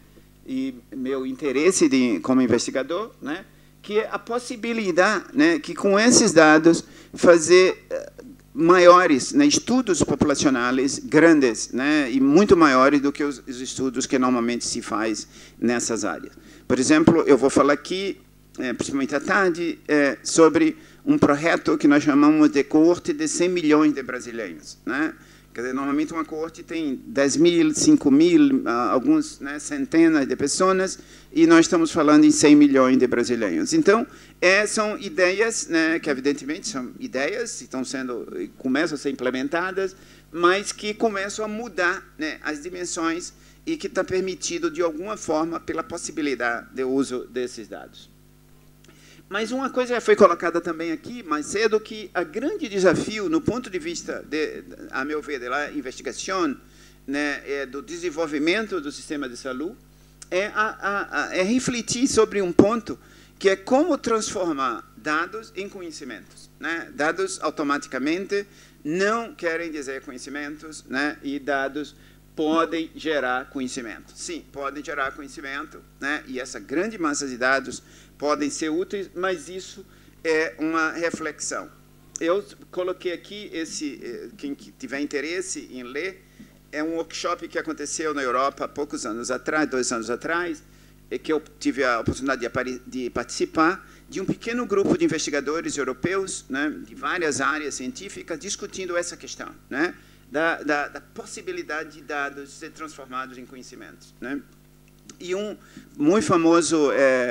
e meu interesse como investigador, né, que é a possibilidade, né, que com esses dados fazer maiores, né, estudos populacionais grandes, né, e muito maiores do que os estudos que normalmente se faz nessas áreas. Por exemplo, eu vou falar aqui, principalmente à tarde, sobre um projeto que nós chamamos de coorte de 100 milhões de brasileiros, né? Quer dizer, normalmente uma coorte tem 10 mil, 5 mil, alguns, né, centenas de pessoas, e nós estamos falando em 100 milhões de brasileiros. Então, são ideias, né, que evidentemente são ideias, começam a ser implementadas, mas que começam a mudar, né, as dimensões e que está permitido, de alguma forma, pela possibilidade de uso desses dados. Mas uma coisa já foi colocada também aqui mais cedo, que o grande desafio, no ponto de vista, a meu ver, da investigação, né, do desenvolvimento do sistema de saúde, é refletir sobre um ponto que é como transformar dados em conhecimentos, né? Dados automaticamente não querem dizer conhecimentos, né? E dados podem gerar conhecimento. Sim, podem gerar conhecimento, né? E essa grande massa de dados podem ser úteis, mas isso é uma reflexão. Eu coloquei aqui, quem tiver interesse em ler, é um workshop que aconteceu na Europa há poucos anos atrás, 2 anos atrás, que eu tive a oportunidade de participar, de um pequeno grupo de investigadores europeus, né, de várias áreas científicas, discutindo essa questão, né, da possibilidade de dados ser transformados em conhecimentos, né. E um muito famoso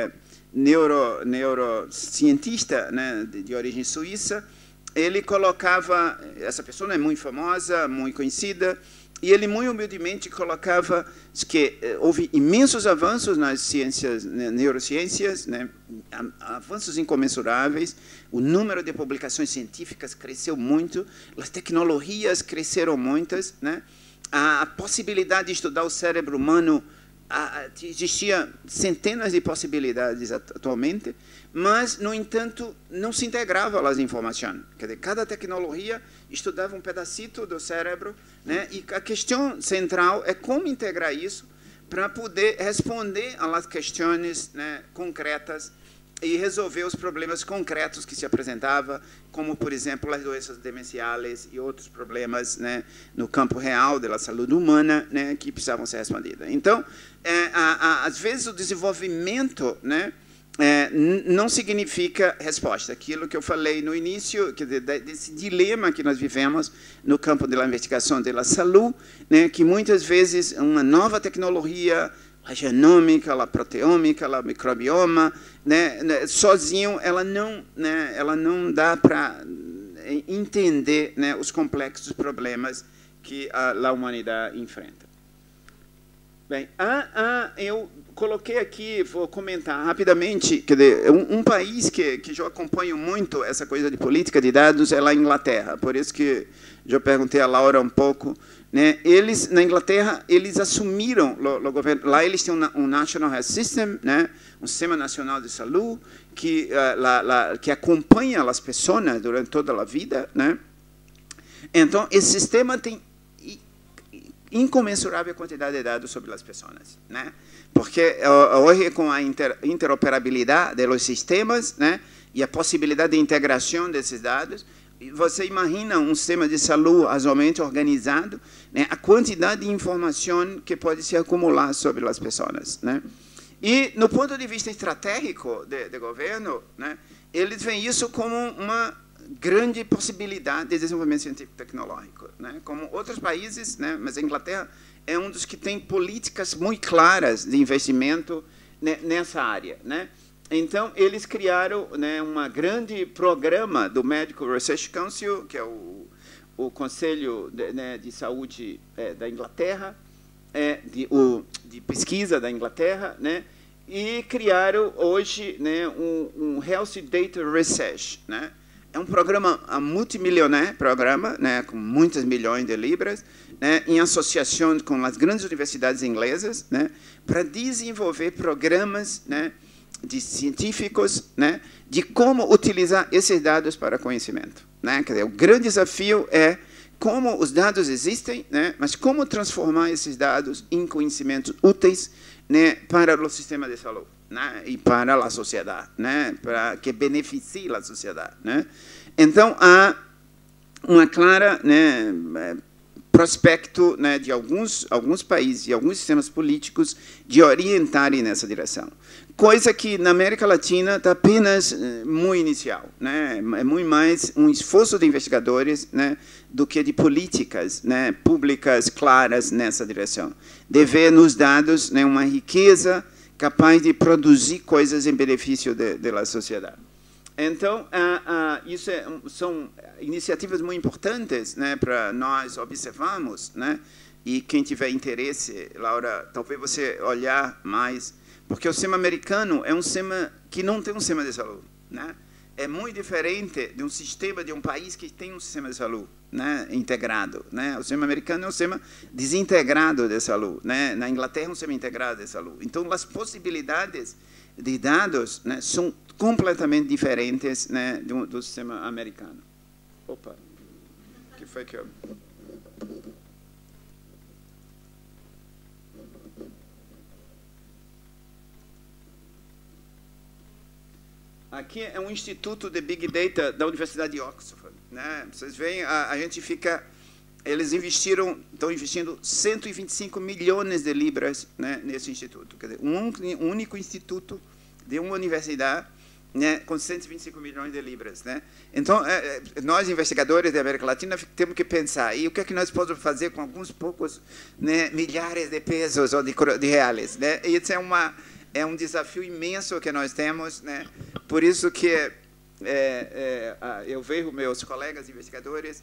neurocientista, né, de origem suíça, ele colocava, essa pessoa é muito famosa, muito conhecida, e ele muito humildemente colocava que houve imensos avanços nas ciências, neurociências, né, avanços incomensuráveis, o número de publicações científicas cresceu muito, as tecnologias cresceram muitas, né, a possibilidade de estudar o cérebro humano, existia centenas de possibilidades atualmente, mas, no entanto, não se integrava as informações. Quer dizer, cada tecnologia estudava um pedacito do cérebro, né? E a questão central é como integrar isso para poder responder às questões, né, concretas e resolver os problemas concretos que se apresentavam, como, por exemplo, as doenças demenciais e outros problemas, né, no campo real da saúde humana, né, que precisavam ser respondidos. Então, às vezes, o desenvolvimento, né, não significa resposta. Aquilo que eu falei no início, quer dizer, desse dilema que nós vivemos no campo da investigação da saúde, né, que muitas vezes uma nova tecnologia, a genômica, a proteômica, a microbioma, né, sozinho ela não dá para entender, né, os complexos problemas que a humanidade enfrenta. Bem, eu coloquei aqui, vou comentar rapidamente, quer dizer, um país que eu acompanho muito essa coisa de política de dados é lá a Inglaterra, por isso que eu perguntei a Laura um pouco, né? Eles, na Inglaterra, eles assumiram, o governo, lá eles têm um National Health System, né? Um sistema nacional de saúde que acompanha as pessoas durante toda a vida, né? Então, esse sistema tem incomensurável quantidade de dados sobre as pessoas, né? Porque hoje, com a interoperabilidade dos sistemas, né, e a possibilidade de integração desses dados, você imagina um sistema de saúde razoavelmente organizado, né, a quantidade de informação que pode se acumular sobre as pessoas, né? E, no ponto de vista estratégico de governo, né, eles veem isso como uma grande possibilidade de desenvolvimento científico e tecnológico, né? Como outros países, né? Mas a Inglaterra é um dos que tem políticas muito claras de investimento, né, nessa área, né? Então, eles criaram, né, um grande programa do Medical Research Council, que é o Conselho de Saúde da Inglaterra, de pesquisa da Inglaterra, né? E criaram hoje, né, um Health Data Research, né? É um programa multimilionário, né, com muitas milhões de libras, né, em associação com as grandes universidades inglesas, né, para desenvolver programas, né, de científicos, né, de como utilizar esses dados para conhecimento, né? Quer dizer, o grande desafio é como os dados existem, né, mas como transformar esses dados em conhecimentos úteis, né, para o sistema de saúde, né, e para a sociedade, né, para que beneficie a sociedade, né. Então, há uma clara, né, prospecto, né, de alguns países e alguns sistemas políticos de orientarem nessa direção. Coisa que na América Latina está apenas muito inicial, né? É muito mais um esforço de investigadores, né, do que de políticas, né, públicas claras nessa direção. De ver nos dados, né, uma riqueza capaz de produzir coisas em benefício da sociedade. Então, isso são iniciativas muito importantes, né, para nós observarmos, né, e quem tiver interesse, Laura, talvez você olhar mais, porque o sistema americano é um sistema que não tem um sistema de saúde, né? É muito diferente de um sistema de um país que tem um sistema de saúde, né, integrado, né? O sistema americano é um sistema desintegrado de saúde, né? Na Inglaterra é um sistema integrado de saúde. Então, as possibilidades de dados, né, são completamente diferentes, né, do sistema americano. Opa, o que foi que eu... Aqui é um instituto de Big Data da Universidade de Oxford, né? Vocês veem, a gente fica... Eles estão investindo 125 milhões de libras, né, nesse instituto. Quer dizer, um único instituto de uma universidade, né, com 125 milhões de libras, né? Então, nós, investigadores da América Latina, temos que pensar, e o que é que nós podemos fazer com alguns poucos, né, milhares de pesos ou de reais, né? E isso é um desafio imenso que nós temos, né? Por isso que eu vejo meus colegas investigadores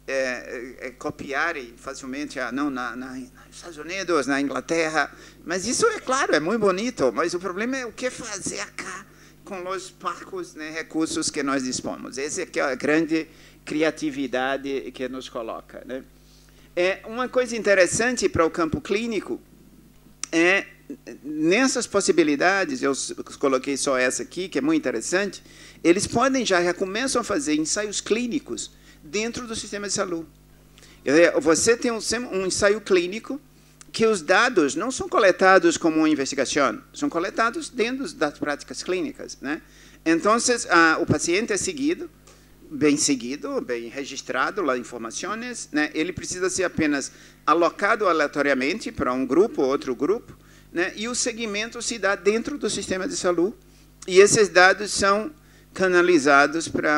copiarem facilmente, nos Estados Unidos, na Inglaterra, mas isso, é claro, é muito bonito, mas o problema é o que fazer acá com os poucos, né, recursos que nós dispomos. Essa é a grande criatividade que nos coloca, né? Uma coisa interessante para o campo clínico é, nessas possibilidades, eu coloquei só essa aqui, que é muito interessante, eles podem já começam a fazer ensaios clínicos dentro do sistema de saúde. Você tem um ensaio clínico que os dados não são coletados como uma investigação, são coletados dentro das práticas clínicas, né? Então, o paciente é seguido, bem registrado, as informações, né? Ele precisa ser apenas alocado aleatoriamente para um grupo ou outro grupo, né? E o segmento se dá dentro do sistema de saúde, e esses dados são canalizados para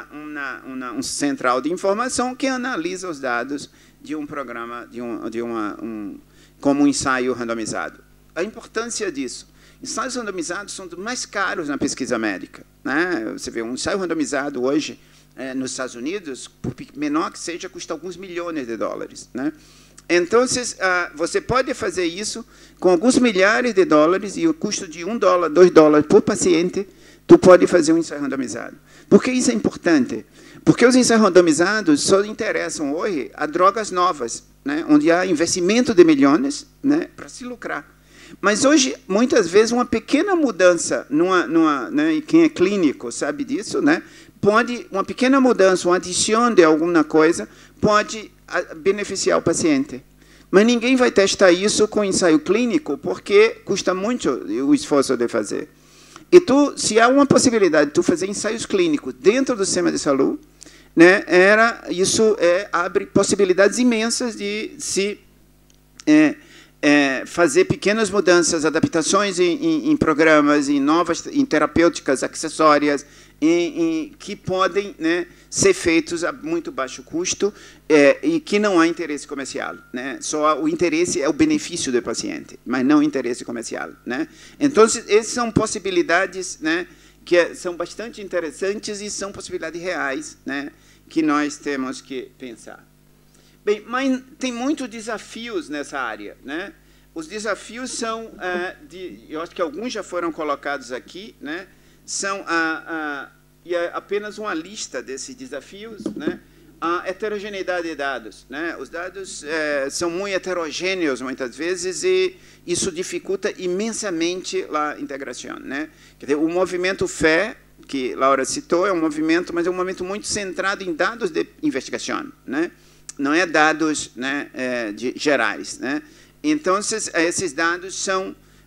um central de informação que analisa os dados de um programa, como um ensaio randomizado. A importância disso. Ensaios randomizados são dos mais caros na pesquisa médica, né? Você vê, um ensaio randomizado hoje, nos Estados Unidos, por menor que seja, custa alguns milhões de dólares, né? Então, você pode fazer isso com alguns milhares de dólares e o custo de $1, $2 por paciente, tu pode fazer um ensaio randomizado. Por que isso é importante? Porque os ensaios randomizados só interessam hoje a drogas novas, né, onde há investimento de milhões, né, para se lucrar. Mas hoje, muitas vezes, uma pequena mudança, né, e quem é clínico sabe disso, né, uma pequena mudança, uma adição de alguma coisa, pode beneficiar o paciente. Mas ninguém vai testar isso com ensaio clínico, porque custa muito o esforço de fazer. E se há uma possibilidade de tu fazer ensaios clínicos dentro do sistema de saúde, né, isso abre possibilidades imensas de se fazer pequenas mudanças, adaptações em programas, em terapêuticas acessórias, que podem, né, ser feitos a muito baixo custo e que não há interesse comercial, né? Só o interesse é o benefício do paciente, mas não o interesse comercial, né? Então, essas são possibilidades, né, que são bastante interessantes e são possibilidades reais, né, que nós temos que pensar. Bem, mas tem muitos desafios nessa área, né? Os desafios são, eu acho que alguns já foram colocados aqui, né? São e apenas uma lista desses desafios, né? A heterogeneidade de dados, né? Os dados são muito heterogêneos muitas vezes e isso dificulta imensamente a integração, né? Quer dizer, o movimento FE, que Laura citou, é um movimento, mas é um movimento muito centrado em dados de investigação, né? Não é dados, né, gerais, né? Então, esses dados são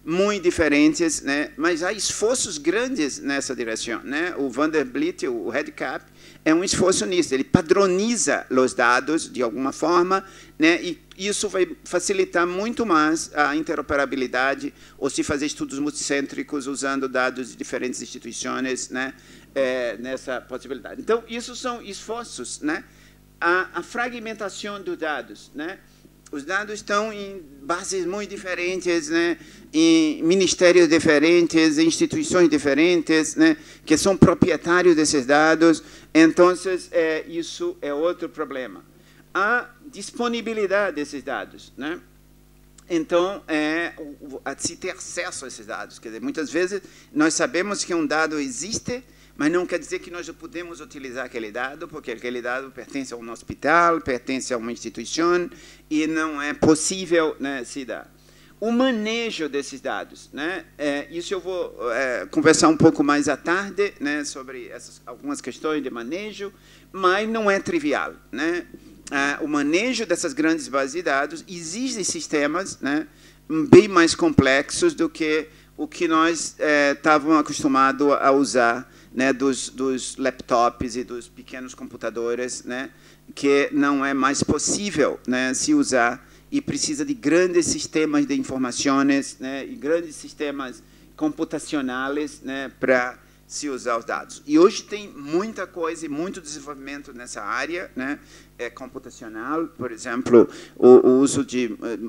muito diferentes, né? Mas há esforços grandes nessa direção, né? O Vanderbilt, o REDCap, é um esforço nisso. Ele padroniza os dados de alguma forma, né? E isso vai facilitar muito mais a interoperabilidade ou se fazer estudos multicêntricos usando dados de diferentes instituições, né? Nessa possibilidade. Então, isso são esforços, né? A fragmentação dos dados, né? Os dados estão em bases muito diferentes, né? Em ministérios diferentes, em instituições diferentes, né? Que são proprietários desses dados. Então, isso é outro problema. A disponibilidade desses dados, né? Então, se ter acesso a esses dados. Quer dizer, muitas vezes, nós sabemos que um dado existe, mas não quer dizer que nós não podemos utilizar aquele dado, porque aquele dado pertence a um hospital, pertence a uma instituição, e não é possível, né, se dar. O manejo desses dados, né? Isso eu vou conversar um pouco mais à tarde, né, sobre algumas questões de manejo, mas não é trivial, né? O manejo dessas grandes bases de dados, existem sistemas, né, bem mais complexos do que o que nós estávamos acostumados a usar, né, dos laptops e dos pequenos computadores, né, que não é mais possível, né, se usar e precisa de grandes sistemas de informações, né, e grandes sistemas computacionais, né, para se usar os dados. E hoje tem muita coisa e muito desenvolvimento nessa área, né, computacional, por exemplo, o uso de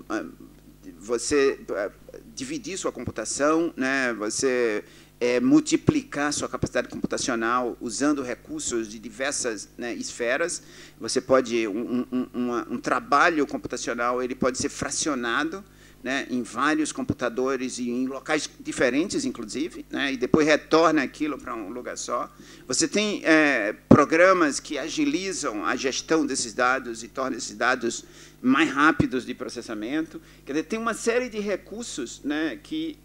você dividir sua computação, né, você multiplicar sua capacidade computacional usando recursos de diversas, né, esferas. Você pode um trabalho computacional ele pode ser fracionado, né, em vários computadores e em locais diferentes, inclusive, né, e depois retorna aquilo para um lugar só. Você tem programas que agilizam a gestão desses dados e tornam esses dados mais rápidos de processamento. Quer dizer, tem uma série de recursos, né, que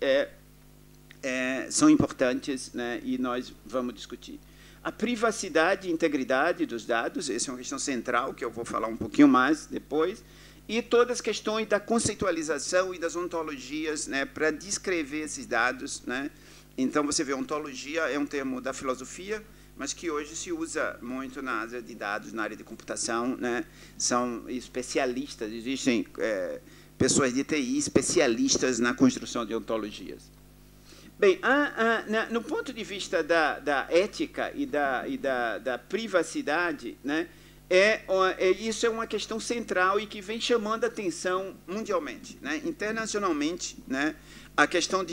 são importantes, né, e nós vamos discutir. A privacidade e integridade dos dados, essa é uma questão central, que eu vou falar um pouquinho mais depois, e todas as questões da conceitualização e das ontologias, né, para descrever esses dados, né. Então, você vê, ontologia é um termo da filosofia, mas que hoje se usa muito na área de dados, na área de computação, né. São especialistas, existem pessoas de TI especialistas na construção de ontologias. Bem, no ponto de vista da ética e da privacidade, né, isso é uma questão central e que vem chamando a atenção mundialmente, né, internacionalmente, né, a questão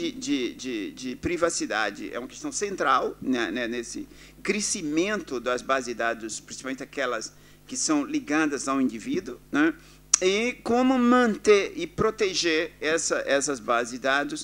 de privacidade é uma questão central, né, nesse crescimento das bases de dados, principalmente aquelas que são ligadas ao indivíduo, né, e como manter e proteger essas bases de dados,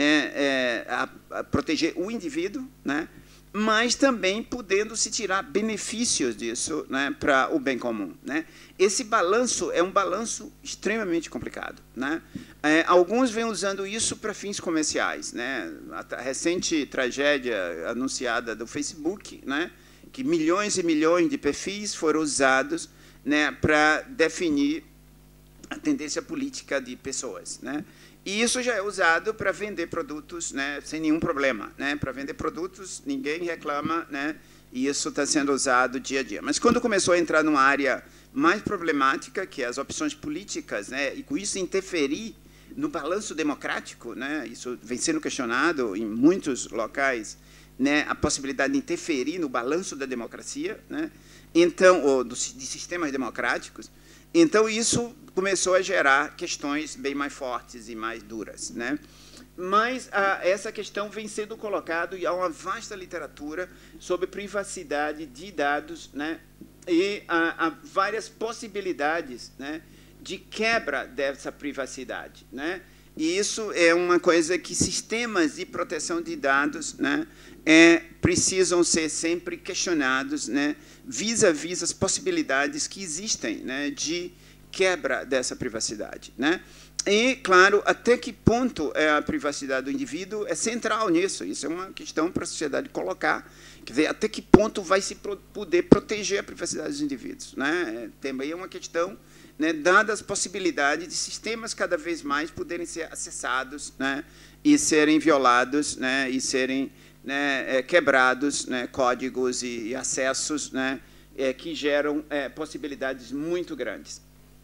né, a proteger o indivíduo, né, mas também podendo se tirar benefícios disso, né, para o bem comum, né. Esse balanço é um balanço extremamente complicado, né. Alguns vêm usando isso para fins comerciais, né. A recente tragédia anunciada do Facebook, né, que milhões e milhões de perfis foram usados, né, para definir a tendência política de pessoas, né. E isso já é usado para vender produtos, né, sem nenhum problema, né, para vender produtos, ninguém reclama, né, e isso está sendo usado dia a dia. Mas quando começou a entrar numa área mais problemática, que é as opções políticas, né, e com isso interferir no balanço democrático, né, isso vem sendo questionado em muitos locais, né, a possibilidade de interferir no balanço da democracia, né, então, ou de sistemas democráticos. Então, isso começou a gerar questões bem mais fortes e mais duras, né? Mas essa questão vem sendo colocada e há uma vasta literatura sobre privacidade de dados, né? E há várias possibilidades, né, de quebra dessa privacidade, né? E isso é uma coisa que sistemas de proteção de dados, né, precisam ser sempre questionados, né, vis-à-vis as possibilidades que existem, né, de quebra dessa privacidade, né? E, claro, até que ponto a privacidade do indivíduo é central nisso. Isso é uma questão para a sociedade colocar. Quer dizer, até que ponto vai se poder proteger a privacidade dos indivíduos, né? Também é uma questão, né, dadas as possibilidades de sistemas cada vez mais poderem ser acessados, né, e serem violados, né, e serem, né, quebrados, né, códigos e acessos, né, que geram possibilidades muito grandes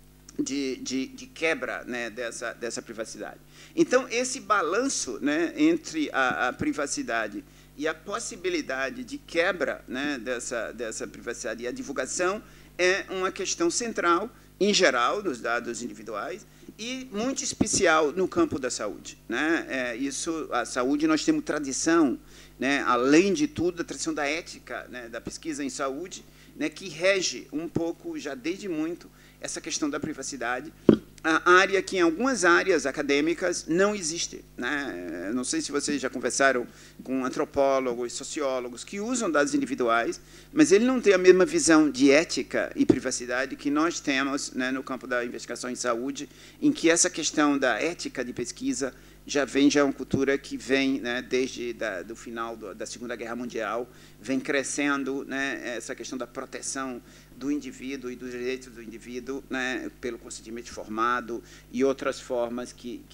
de quebra, né, dessa privacidade. Então, esse balanço, né, entre a privacidade e a possibilidade de quebra, né, dessa privacidade e a divulgação é uma questão central, em geral, dos dados individuais, e muito especial no campo da saúde, né? A saúde, nós temos tradição, né, além de tudo, a tradição da ética, né, da pesquisa em saúde, né, que rege um pouco, já desde muito, essa questão da privacidade, a área que, em algumas áreas acadêmicas, não existe, né? Não sei se vocês já conversaram com antropólogos, sociólogos, que usam dados individuais, mas ele não tem a mesma visão de ética e privacidade que nós temos, né, no campo da investigação em saúde, em que essa questão da ética de pesquisa já é uma cultura que vem, né, desde do final da Segunda Guerra Mundial, vem crescendo, né, essa questão da proteção do indivíduo e dos direitos do indivíduo, né, pelo consentimento informado e outras formas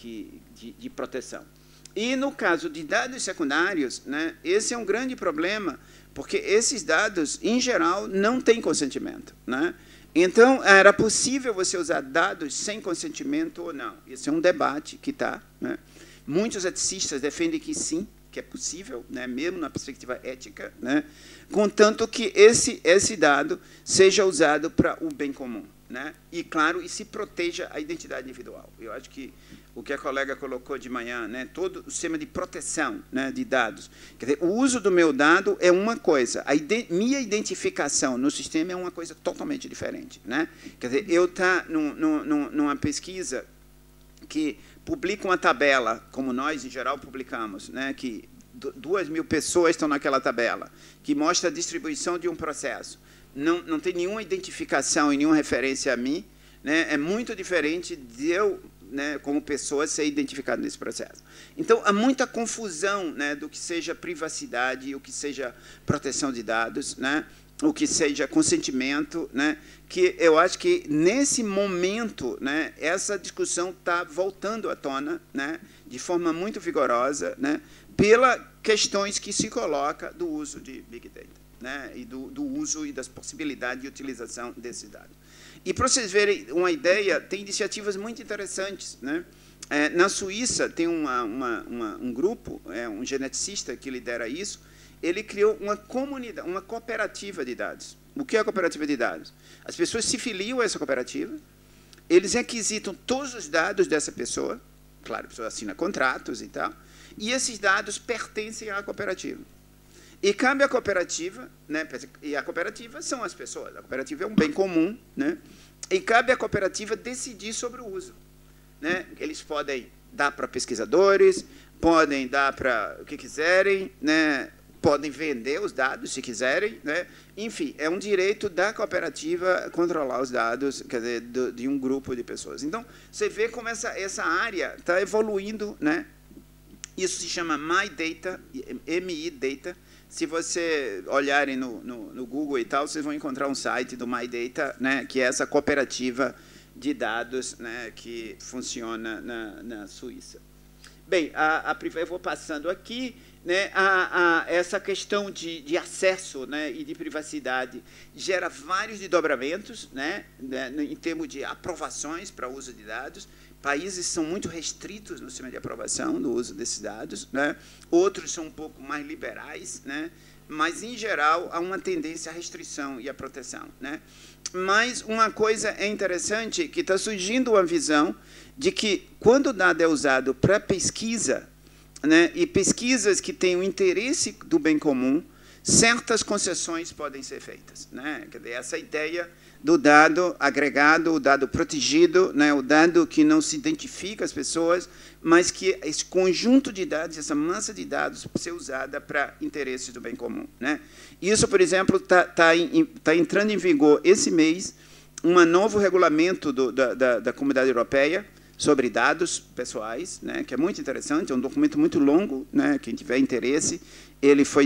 de proteção. E, no caso de dados secundários, né, esse é um grande problema, porque esses dados, em geral, não têm consentimento, né? Então, era possível você usar dados sem consentimento ou não. Esse é um debate que está, né? Muitos eticistas defendem que sim, que é possível, né, mesmo na perspectiva ética, né, contanto que esse dado seja usado para o bem comum, né, e, claro, e se proteja a identidade individual. Eu acho que o que a colega colocou de manhã, né, todo o sistema de proteção, né, de dados. Quer dizer, o uso do meu dado é uma coisa, minha identificação no sistema é uma coisa totalmente diferente, né. Quer dizer, eu estou numa pesquisa que publica uma tabela, como nós, em geral, publicamos, né, que 2.000 pessoas estão naquela tabela, que mostra a distribuição de um processo. Não tem nenhuma identificação e nenhuma referência a mim, né, é muito diferente de eu, né, como pessoa, ser identificado nesse processo. Então, há muita confusão, né, do que seja privacidade, o que seja proteção de dados, né, o que seja consentimento, né, que eu acho que, nesse momento, né, essa discussão está voltando à tona, né, de forma muito vigorosa, né, pelas questões que se coloca do uso de Big Data, né, e do uso e das possibilidades de utilização desses dados. E, para vocês verem uma ideia, tem iniciativas muito interessantes, né? Na Suíça, tem um grupo, um geneticista que lidera isso. Ele criou uma comunidade, uma cooperativa de dados. O que é a cooperativa de dados? As pessoas se filiam a essa cooperativa, eles requisitam todos os dados dessa pessoa, claro, a pessoa assina contratos e tal, e esses dados pertencem à cooperativa. E cabe à cooperativa, né, e a cooperativa são as pessoas, a cooperativa é um bem comum, né, e cabe à cooperativa decidir sobre o uso, né. Eles podem dar para pesquisadores, podem dar para o que quiserem, né, podem vender os dados, se quiserem, né? Enfim, é um direito da cooperativa controlar os dados, quer dizer, de um grupo de pessoas. Então, você vê como essa área está evoluindo, né? Isso se chama MyData, MI-Data. Se você olharem no Google e tal, vocês vão encontrar um site do MyData, né, que é essa cooperativa de dados, né, que funciona na Suíça. Bem, eu vou passando aqui, né, essa questão de acesso, né, e de privacidade gera vários desdobramentos, né, em termos de aprovações para o uso de dados. Países são muito restritos no sistema de aprovação do uso desses dados, né, outros são um pouco mais liberais, né, mas, em geral, há uma tendência à restrição e à proteção, né. Mas uma coisa é interessante, que está surgindo uma visão de que, quando o dado é usado para pesquisa, né, e pesquisas que têm o interesse do bem comum, certas concessões podem ser feitas, né? Quer dizer, essa ideia do dado agregado, o dado protegido, né, o dado que não se identifica as pessoas, mas que esse conjunto de dados, essa massa de dados, pode ser usada para interesses do bem comum, né? Isso, por exemplo, tá entrando em vigor esse mês um novo regulamento da Comunidade Europeia sobre dados pessoais, né, que é muito interessante, é um documento muito longo, né, quem tiver interesse. Ele foi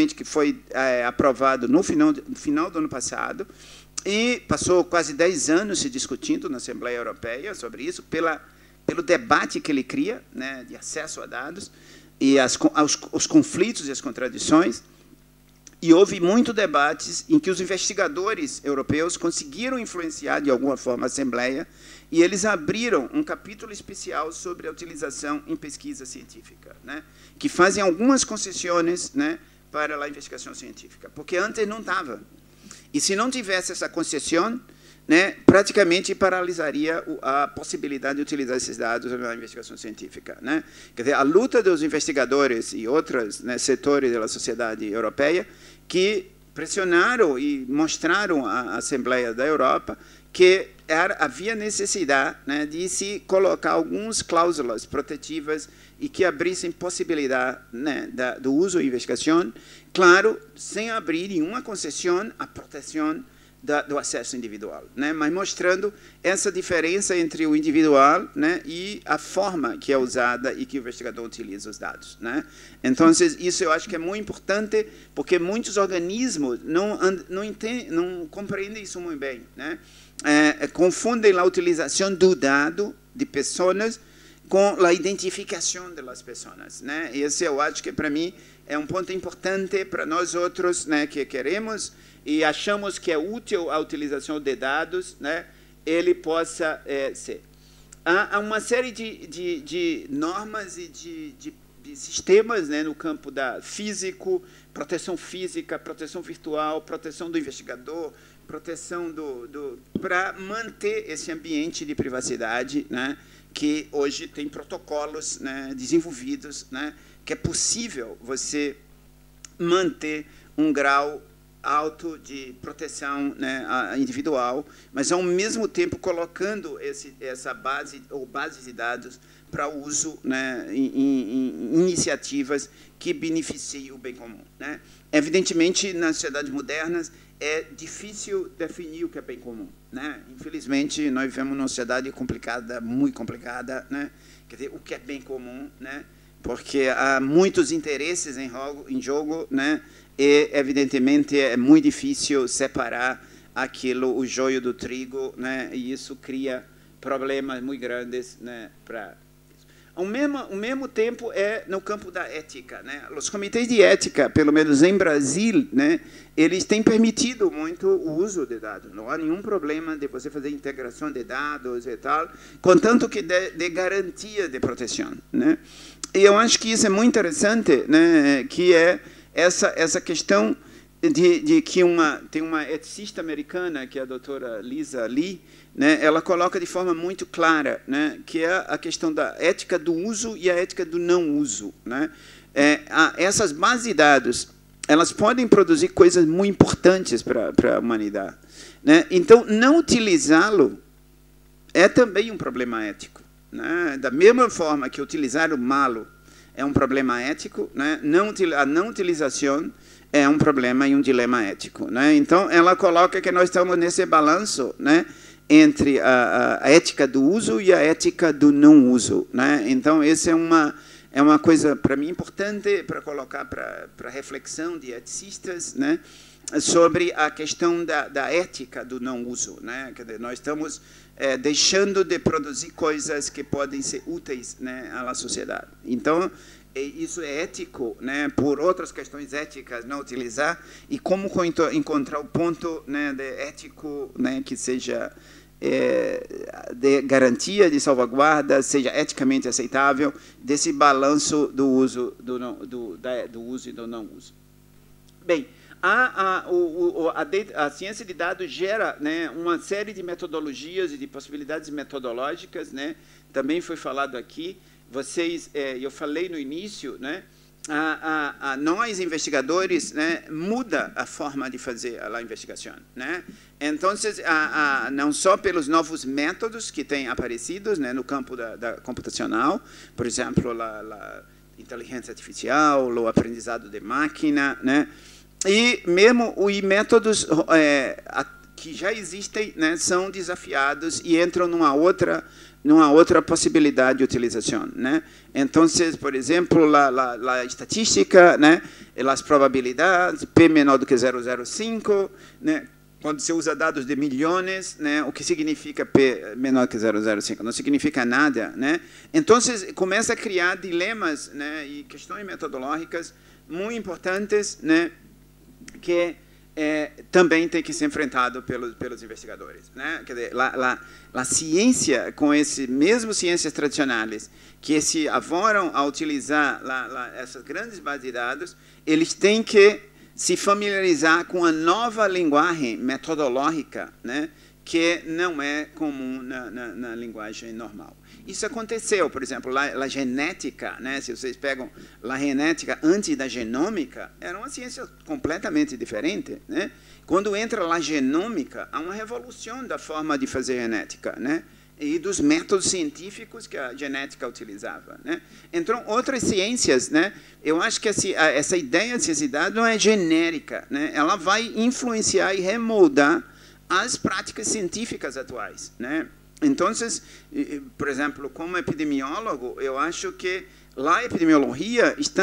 aprovado no final do ano passado e passou quase 10 anos se discutindo na Assembleia Europeia sobre isso, pela pelo debate que ele cria, né, de acesso a dados, e os conflitos e as contradições. E houve muitos debates em que os investigadores europeus conseguiram influenciar, de alguma forma, a Assembleia, e eles abriram um capítulo especial sobre a utilização em pesquisa científica, né, que fazem algumas concessões, né, para a investigação científica, porque antes não estava. E se não tivesse essa concessão, né, praticamente paralisaria a possibilidade de utilizar esses dados na investigação científica, né? Quer dizer, a luta dos investigadores e outros, né, setores da sociedade europeia que pressionaram e mostraram à Assembleia da Europa que havia necessidade, né, de se colocar algumas cláusulas protetivas e que abrissem possibilidade, né, do uso da investigação, claro, sem abrir nenhuma concessão à proteção do acesso individual, né? Mas mostrando essa diferença entre o individual, né, e a forma que é usada e que o investigador utiliza os dados, né? Então, isso eu acho que é muito importante, porque muitos organismos não compreendem isso muito bem, né? Confundem a utilização do dado de pessoas com a identificação das pessoas, né? E esse eu acho que, para mim, é um ponto importante para nós outros, né, que queremos e achamos que é útil a utilização de dados, né, ele possa ser. Há uma série de normas e de sistemas, né, no campo da físico, proteção física, proteção virtual, proteção do investigador, proteção para manter esse ambiente de privacidade, né, que hoje tem protocolos, né, desenvolvidos, né, que é possível você manter um grau alto de proteção, né, individual, mas, ao mesmo tempo, colocando essa base ou bases de dados para uso, né, em iniciativas que beneficiem o bem comum, né? Evidentemente, nas sociedades modernas, é difícil definir o que é bem comum, né? Infelizmente, nós vivemos numa sociedade complicada, muito complicada, né? Quer dizer, o que é bem comum, né? Porque há muitos interesses em jogo, né? E, evidentemente, é muito difícil separar aquilo, o joio do trigo, né? E isso cria problemas muito grandes, né, para isso. Ao mesmo tempo, é no campo da ética, né? Os comitês de ética, pelo menos em Brasil, né, eles têm permitido muito o uso de dados. Não há nenhum problema de você fazer integração de dados e tal, contanto que de garantia de proteção, né? E eu acho que isso é muito interessante, né, que é essa questão de que tem uma eticista americana, que é a doutora Lisa Lee, né, ela coloca de forma muito clara, né, que é a questão da ética do uso e a ética do não uso, né? Essas bases de dados, elas podem produzir coisas muito importantes para a humanidade, né? Então, não utilizá-lo é também um problema ético, né? Da mesma forma que utilizar o malo é um problema ético, né? A não utilização é um problema e um dilema ético, né? Então, ela coloca que nós estamos nesse balanço, né, entre a ética do uso e a ética do não uso, né? Então, essa é uma coisa, para mim, importante para colocar para reflexão de eticistas, né, sobre a questão da ética do não uso, né? Quer dizer, nós estamos deixando de produzir coisas que podem ser úteis, né, à sociedade. Então, isso é ético, né, por outras questões éticas não utilizar, e como encontrar o ponto, né, de ético, né, que seja de garantia de salvaguarda, seja eticamente aceitável, desse balanço do uso do uso e do não uso. Bem, a ciência de dados gera, né, uma série de metodologias e de possibilidades metodológicas, né? Também foi falado aqui. Eu falei no início, né? Nós, investigadores, né, muda a forma de fazer a investigação, né? Então, não só pelos novos métodos que têm aparecido, né, no campo da computacional, por exemplo, a inteligência artificial, o aprendizado de máquina, né? E mesmo os métodos que já existem, né, são desafiados e entram numa outra possibilidade de utilização, né? Então, por exemplo, a estatística, né, as probabilidades, P menor do que 0,05, né, quando você usa dados de milhões, né, o que significa P menor que 0,05? Não significa nada, né? Então, começa a criar dilemas, né, e questões metodológicas muito importantes, né, que também tem que ser enfrentado pelos investigadores, né? Quer dizer, a ciência, com mesmo ciências tradicionais, que se avoram a utilizar essas grandes bases de dados, eles têm que se familiarizar com a nova linguagem metodológica, né, que não é comum na linguagem normal. Isso aconteceu, por exemplo, a genética, né, se vocês pegam a genética antes da genômica, era uma ciência completamente diferente, né? Quando entra a genômica, há uma revolução da forma de fazer genética, né? E dos métodos científicos que a genética utilizava, né? Então, outras ciências, né? Eu acho que essa ideia de ciência de dados não é genérica, né? Ela vai influenciar e remoldar as práticas científicas atuais, né? Então, por exemplo, como epidemiólogo, eu acho que a epidemiologia está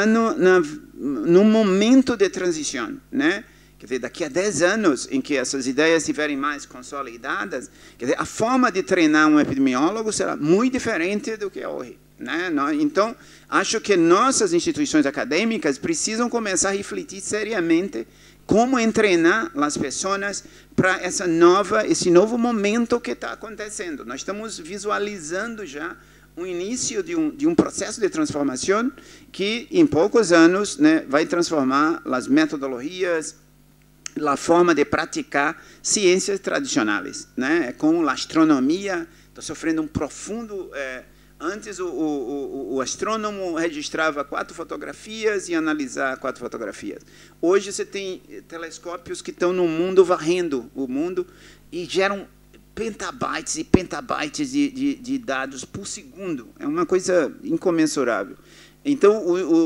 num momento de transição, né? Quer dizer, daqui a 10 anos, em que essas ideias estiverem mais consolidadas, quer dizer, a forma de treinar um epidemiólogo será muito diferente do que é hoje, né? Então, acho que nossas instituições acadêmicas precisam começar a refletir seriamente como treinar as pessoas para esse novo momento que está acontecendo. Nós estamos visualizando já o início de um processo de transformação que, em poucos anos, né, vai transformar as metodologias, a forma de praticar ciências tradicionais, né? Com a astronomia, está sofrendo um profundo... Antes, o astrônomo registrava 4 fotografias e analisava 4 fotografias. Hoje, você tem telescópios que estão no mundo, varrendo o mundo, e geram petabytes e petabytes de dados por segundo. É uma coisa incomensurável. Então,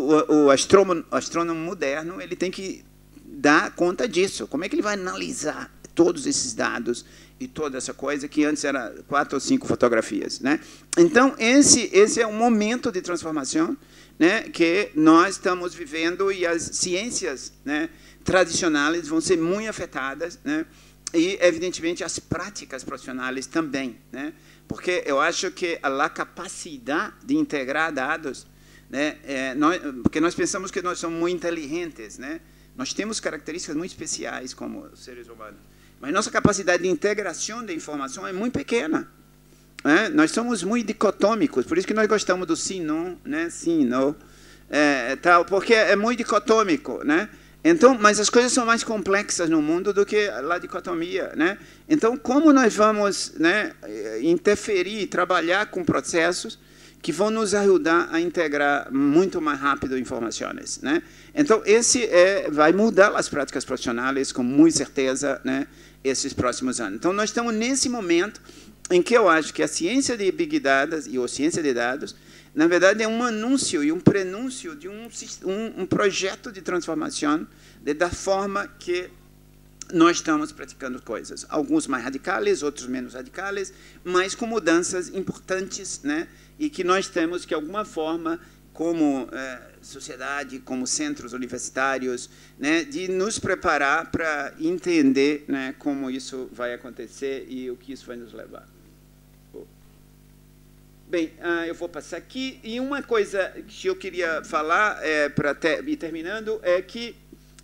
o astrônomo moderno ele tem que dar conta disso. Como é que ele vai analisar todos esses dados e toda essa coisa que antes era 4 ou 5 fotografias, né? Então, esse é um momento de transformação, né, que nós estamos vivendo, e as ciências, né, tradicionais vão ser muito afetadas, né? E, evidentemente, as práticas profissionais também, né? Porque eu acho que a capacidade de integrar dados, né, porque nós pensamos que nós somos muito inteligentes, né? Nós temos características muito especiais como seres humanos, mas nossa capacidade de integração de informação é muito pequena, né? Nós somos muito dicotômicos, por isso que nós gostamos do sim, não, né? Sim, não, tal, porque é muito dicotômico, né? Então, mas as coisas são mais complexas no mundo do que a dicotomia, né? Então, como nós vamos, né, interferir, trabalhar com processos que vão nos ajudar a integrar muito mais rápido informações, né? Então, vai mudar as práticas profissionais com muita certeza, né, esses próximos anos. Então, nós estamos nesse momento em que eu acho que a ciência de Big Data e a ciência de dados, na verdade, é um anúncio e um prenúncio de um projeto de transformação da forma que nós estamos praticando coisas. Alguns mais radicais, outros menos radicais, mas com mudanças importantes, né? E que nós temos que, de alguma forma, como sociedade, como centros universitários, né, de nos preparar para entender, né, como isso vai acontecer e o que isso vai nos levar. Bem, eu vou passar aqui. E uma coisa que eu queria falar, para ir terminando, é que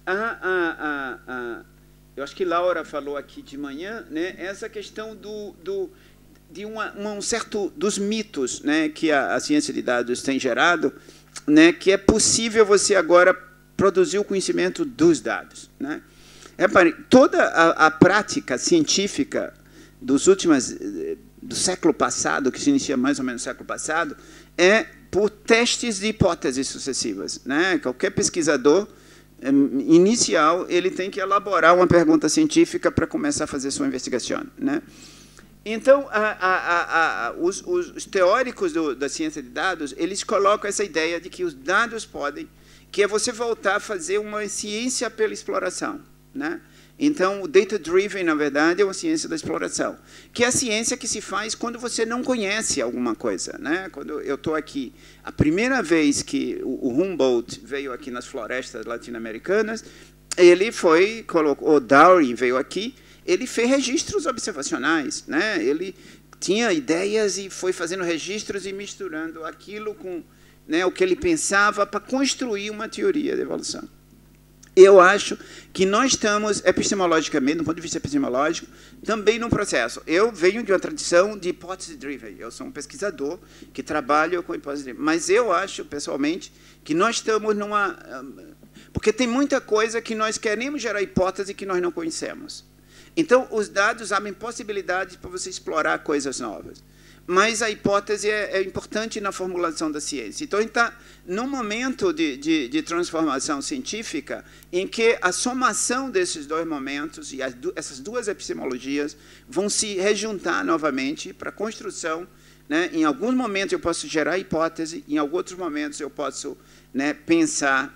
eu acho que Laura falou aqui de manhã, né, essa questão de um certo dos mitos, né, que a ciência de dados tem gerado, né, que é possível você agora produzir o conhecimento dos dados, né? Repare, toda a prática científica do século passado, que se inicia mais ou menos no século passado, é por testes de hipóteses sucessivas, né? Qualquer pesquisador inicial, ele tem que elaborar uma pergunta científica para começar a fazer sua investigação, né? Então, os teóricos da ciência de dados, eles colocam essa ideia de que os dados que é você voltar a fazer uma ciência pela exploração, né? Então, o data-driven, na verdade, é uma ciência da exploração, que é a ciência que se faz quando você não conhece alguma coisa, né? Quando eu estou aqui, a primeira vez que o Humboldt veio aqui nas florestas latino-americanas, o Darwin veio aqui, ele fez registros observacionais, né? Ele tinha ideias e foi fazendo registros e misturando aquilo com, né, o que ele pensava para construir uma teoria da evolução. Eu acho que nós estamos, epistemologicamente, do ponto de vista epistemológico, também num processo. Eu venho de uma tradição de hipótese-driven. Eu sou um pesquisador que trabalha com hipótese-driven. Mas eu acho, pessoalmente, que nós estamos numa... Porque tem muita coisa que nós queremos gerar hipótese que nós não conhecemos. Então, os dados abrem possibilidades para você explorar coisas novas. Mas a hipótese é importante na formulação da ciência. Então, a gente está num momento de transformação científica em que a somação desses dois momentos e essas duas epistemologias vão se rejuntar novamente para a construção, né? Em alguns momentos eu posso gerar hipótese, em outros momentos eu posso, né, pensar,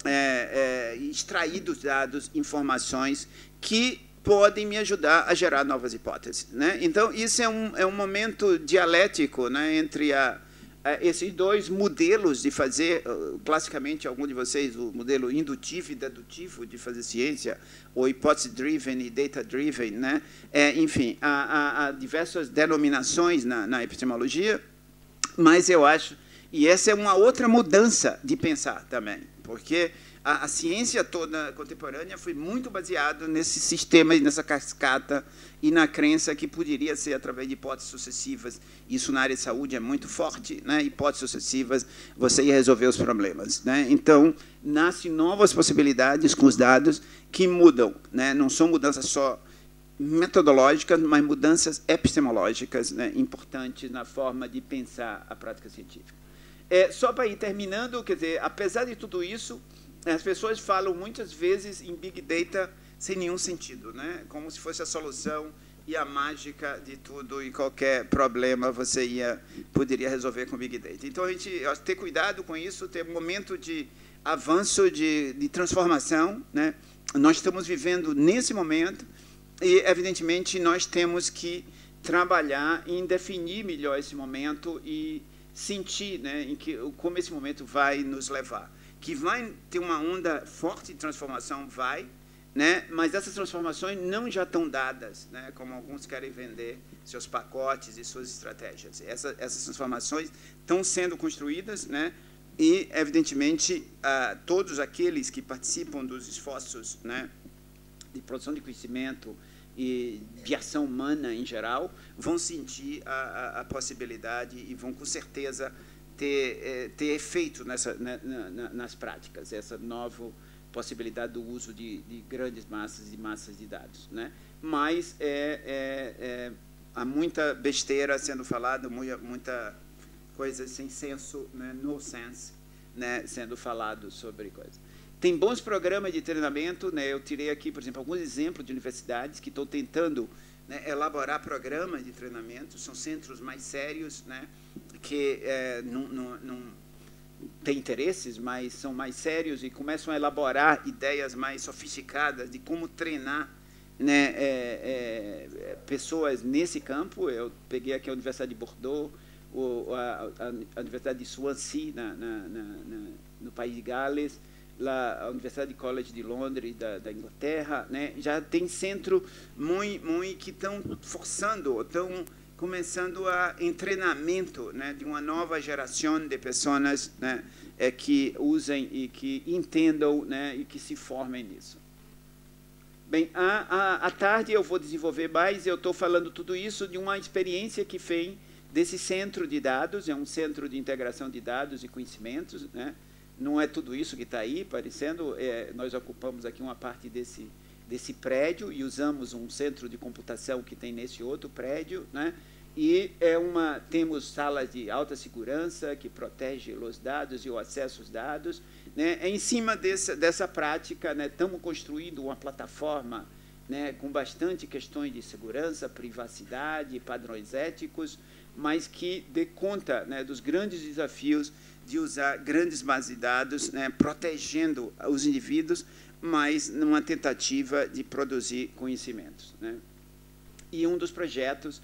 extrair dos dados informações que podem me ajudar a gerar novas hipóteses, né? Então, isso é um momento dialético, né, entre esses dois modelos de fazer, classicamente, algum de vocês, o modelo indutivo e dedutivo de fazer ciência, ou hipótese-driven e data-driven, né? Enfim, há diversas denominações na epistemologia, mas eu acho, e essa é uma outra mudança de pensar também, porque a ciência toda contemporânea foi muito baseada nesse sistema, nessa cascata e na crença que poderia ser através de hipóteses sucessivas. Isso na área de saúde é muito forte, né? Hipóteses sucessivas, você ia resolver os problemas, né? Então, nascem novas possibilidades com os dados que mudam, né? Não são mudanças só metodológicas, mas mudanças epistemológicas, né, importantes na forma de pensar a prática científica. Só para ir terminando, quer dizer, apesar de tudo isso, as pessoas falam muitas vezes em Big Data sem nenhum sentido, né? Como se fosse a solução e a mágica de tudo e qualquer problema você poderia resolver com Big Data. Então, a gente ter cuidado com isso, ter um momento de avanço, de transformação, né? Nós estamos vivendo nesse momento e, evidentemente, nós temos que trabalhar em definir melhor esse momento e sentir, né, como esse momento vai nos levar. Que vai ter uma onda forte de transformação, né? Mas essas transformações não já estão dadas, né? Como alguns querem vender seus pacotes e suas estratégias. Essas transformações estão sendo construídas, né? E, evidentemente, todos aqueles que participam dos esforços, né, de produção de conhecimento e de ação humana em geral vão sentir a possibilidade e vão, com certeza, ter efeito nas práticas, essa nova possibilidade do uso de grandes massas e massas de dados, né? Mas há muita besteira sendo falada, muita coisa sem senso, né? No sense, né? Sendo falado sobre coisas. Tem bons programas de treinamento, né? Eu tirei aqui, por exemplo, alguns exemplos de universidades que estão tentando, né, elaborar programas de treinamento, são centros mais sérios, né, que não têm interesses, mas são mais sérios e começam a elaborar ideias mais sofisticadas de como treinar, né, pessoas nesse campo. Eu peguei aqui a Universidade de Bordeaux, a Universidade de Swansea, no país de Gales, lá, a Universidade College de Londres, da Inglaterra, né, já tem centro muito que estão forçando, estão começando em treinamento, né, de uma nova geração de pessoas, né, que usem e que entendam, né, e que se formem nisso. Bem, à tarde eu vou desenvolver mais, eu estou falando tudo isso de uma experiência que vem desse centro de dados, é um centro de integração de dados e conhecimentos, né? Não é tudo isso que está aí aparecendo, nós ocupamos aqui uma parte desse prédio e usamos um centro de computação que tem nesse outro prédio, né? E temos salas de alta segurança que protegem os dados e o acesso aos dados, né? Em cima dessa prática, né, estamos construindo uma plataforma, né, com bastante questões de segurança, privacidade, padrões éticos, mas que dê conta, né, dos grandes desafios de usar grandes bases de dados, né, protegendo os indivíduos, mas numa tentativa de produzir conhecimentos, né? E um dos projetos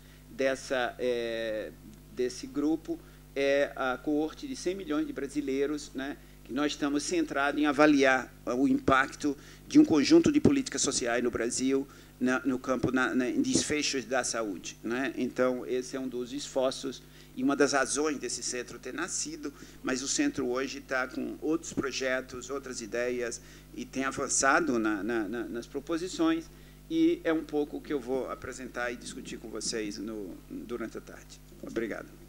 desse grupo é a coorte de 100 milhões de brasileiros, né, Nós estamos centrados em avaliar o impacto de um conjunto de políticas sociais no Brasil no campo em desfechos da saúde, né? Então, esse é um dos esforços e uma das razões desse centro ter nascido, mas o centro hoje está com outros projetos, outras ideias, e tem avançado nas proposições, e é um pouco o que eu vou apresentar e discutir com vocês durante a tarde. Obrigado.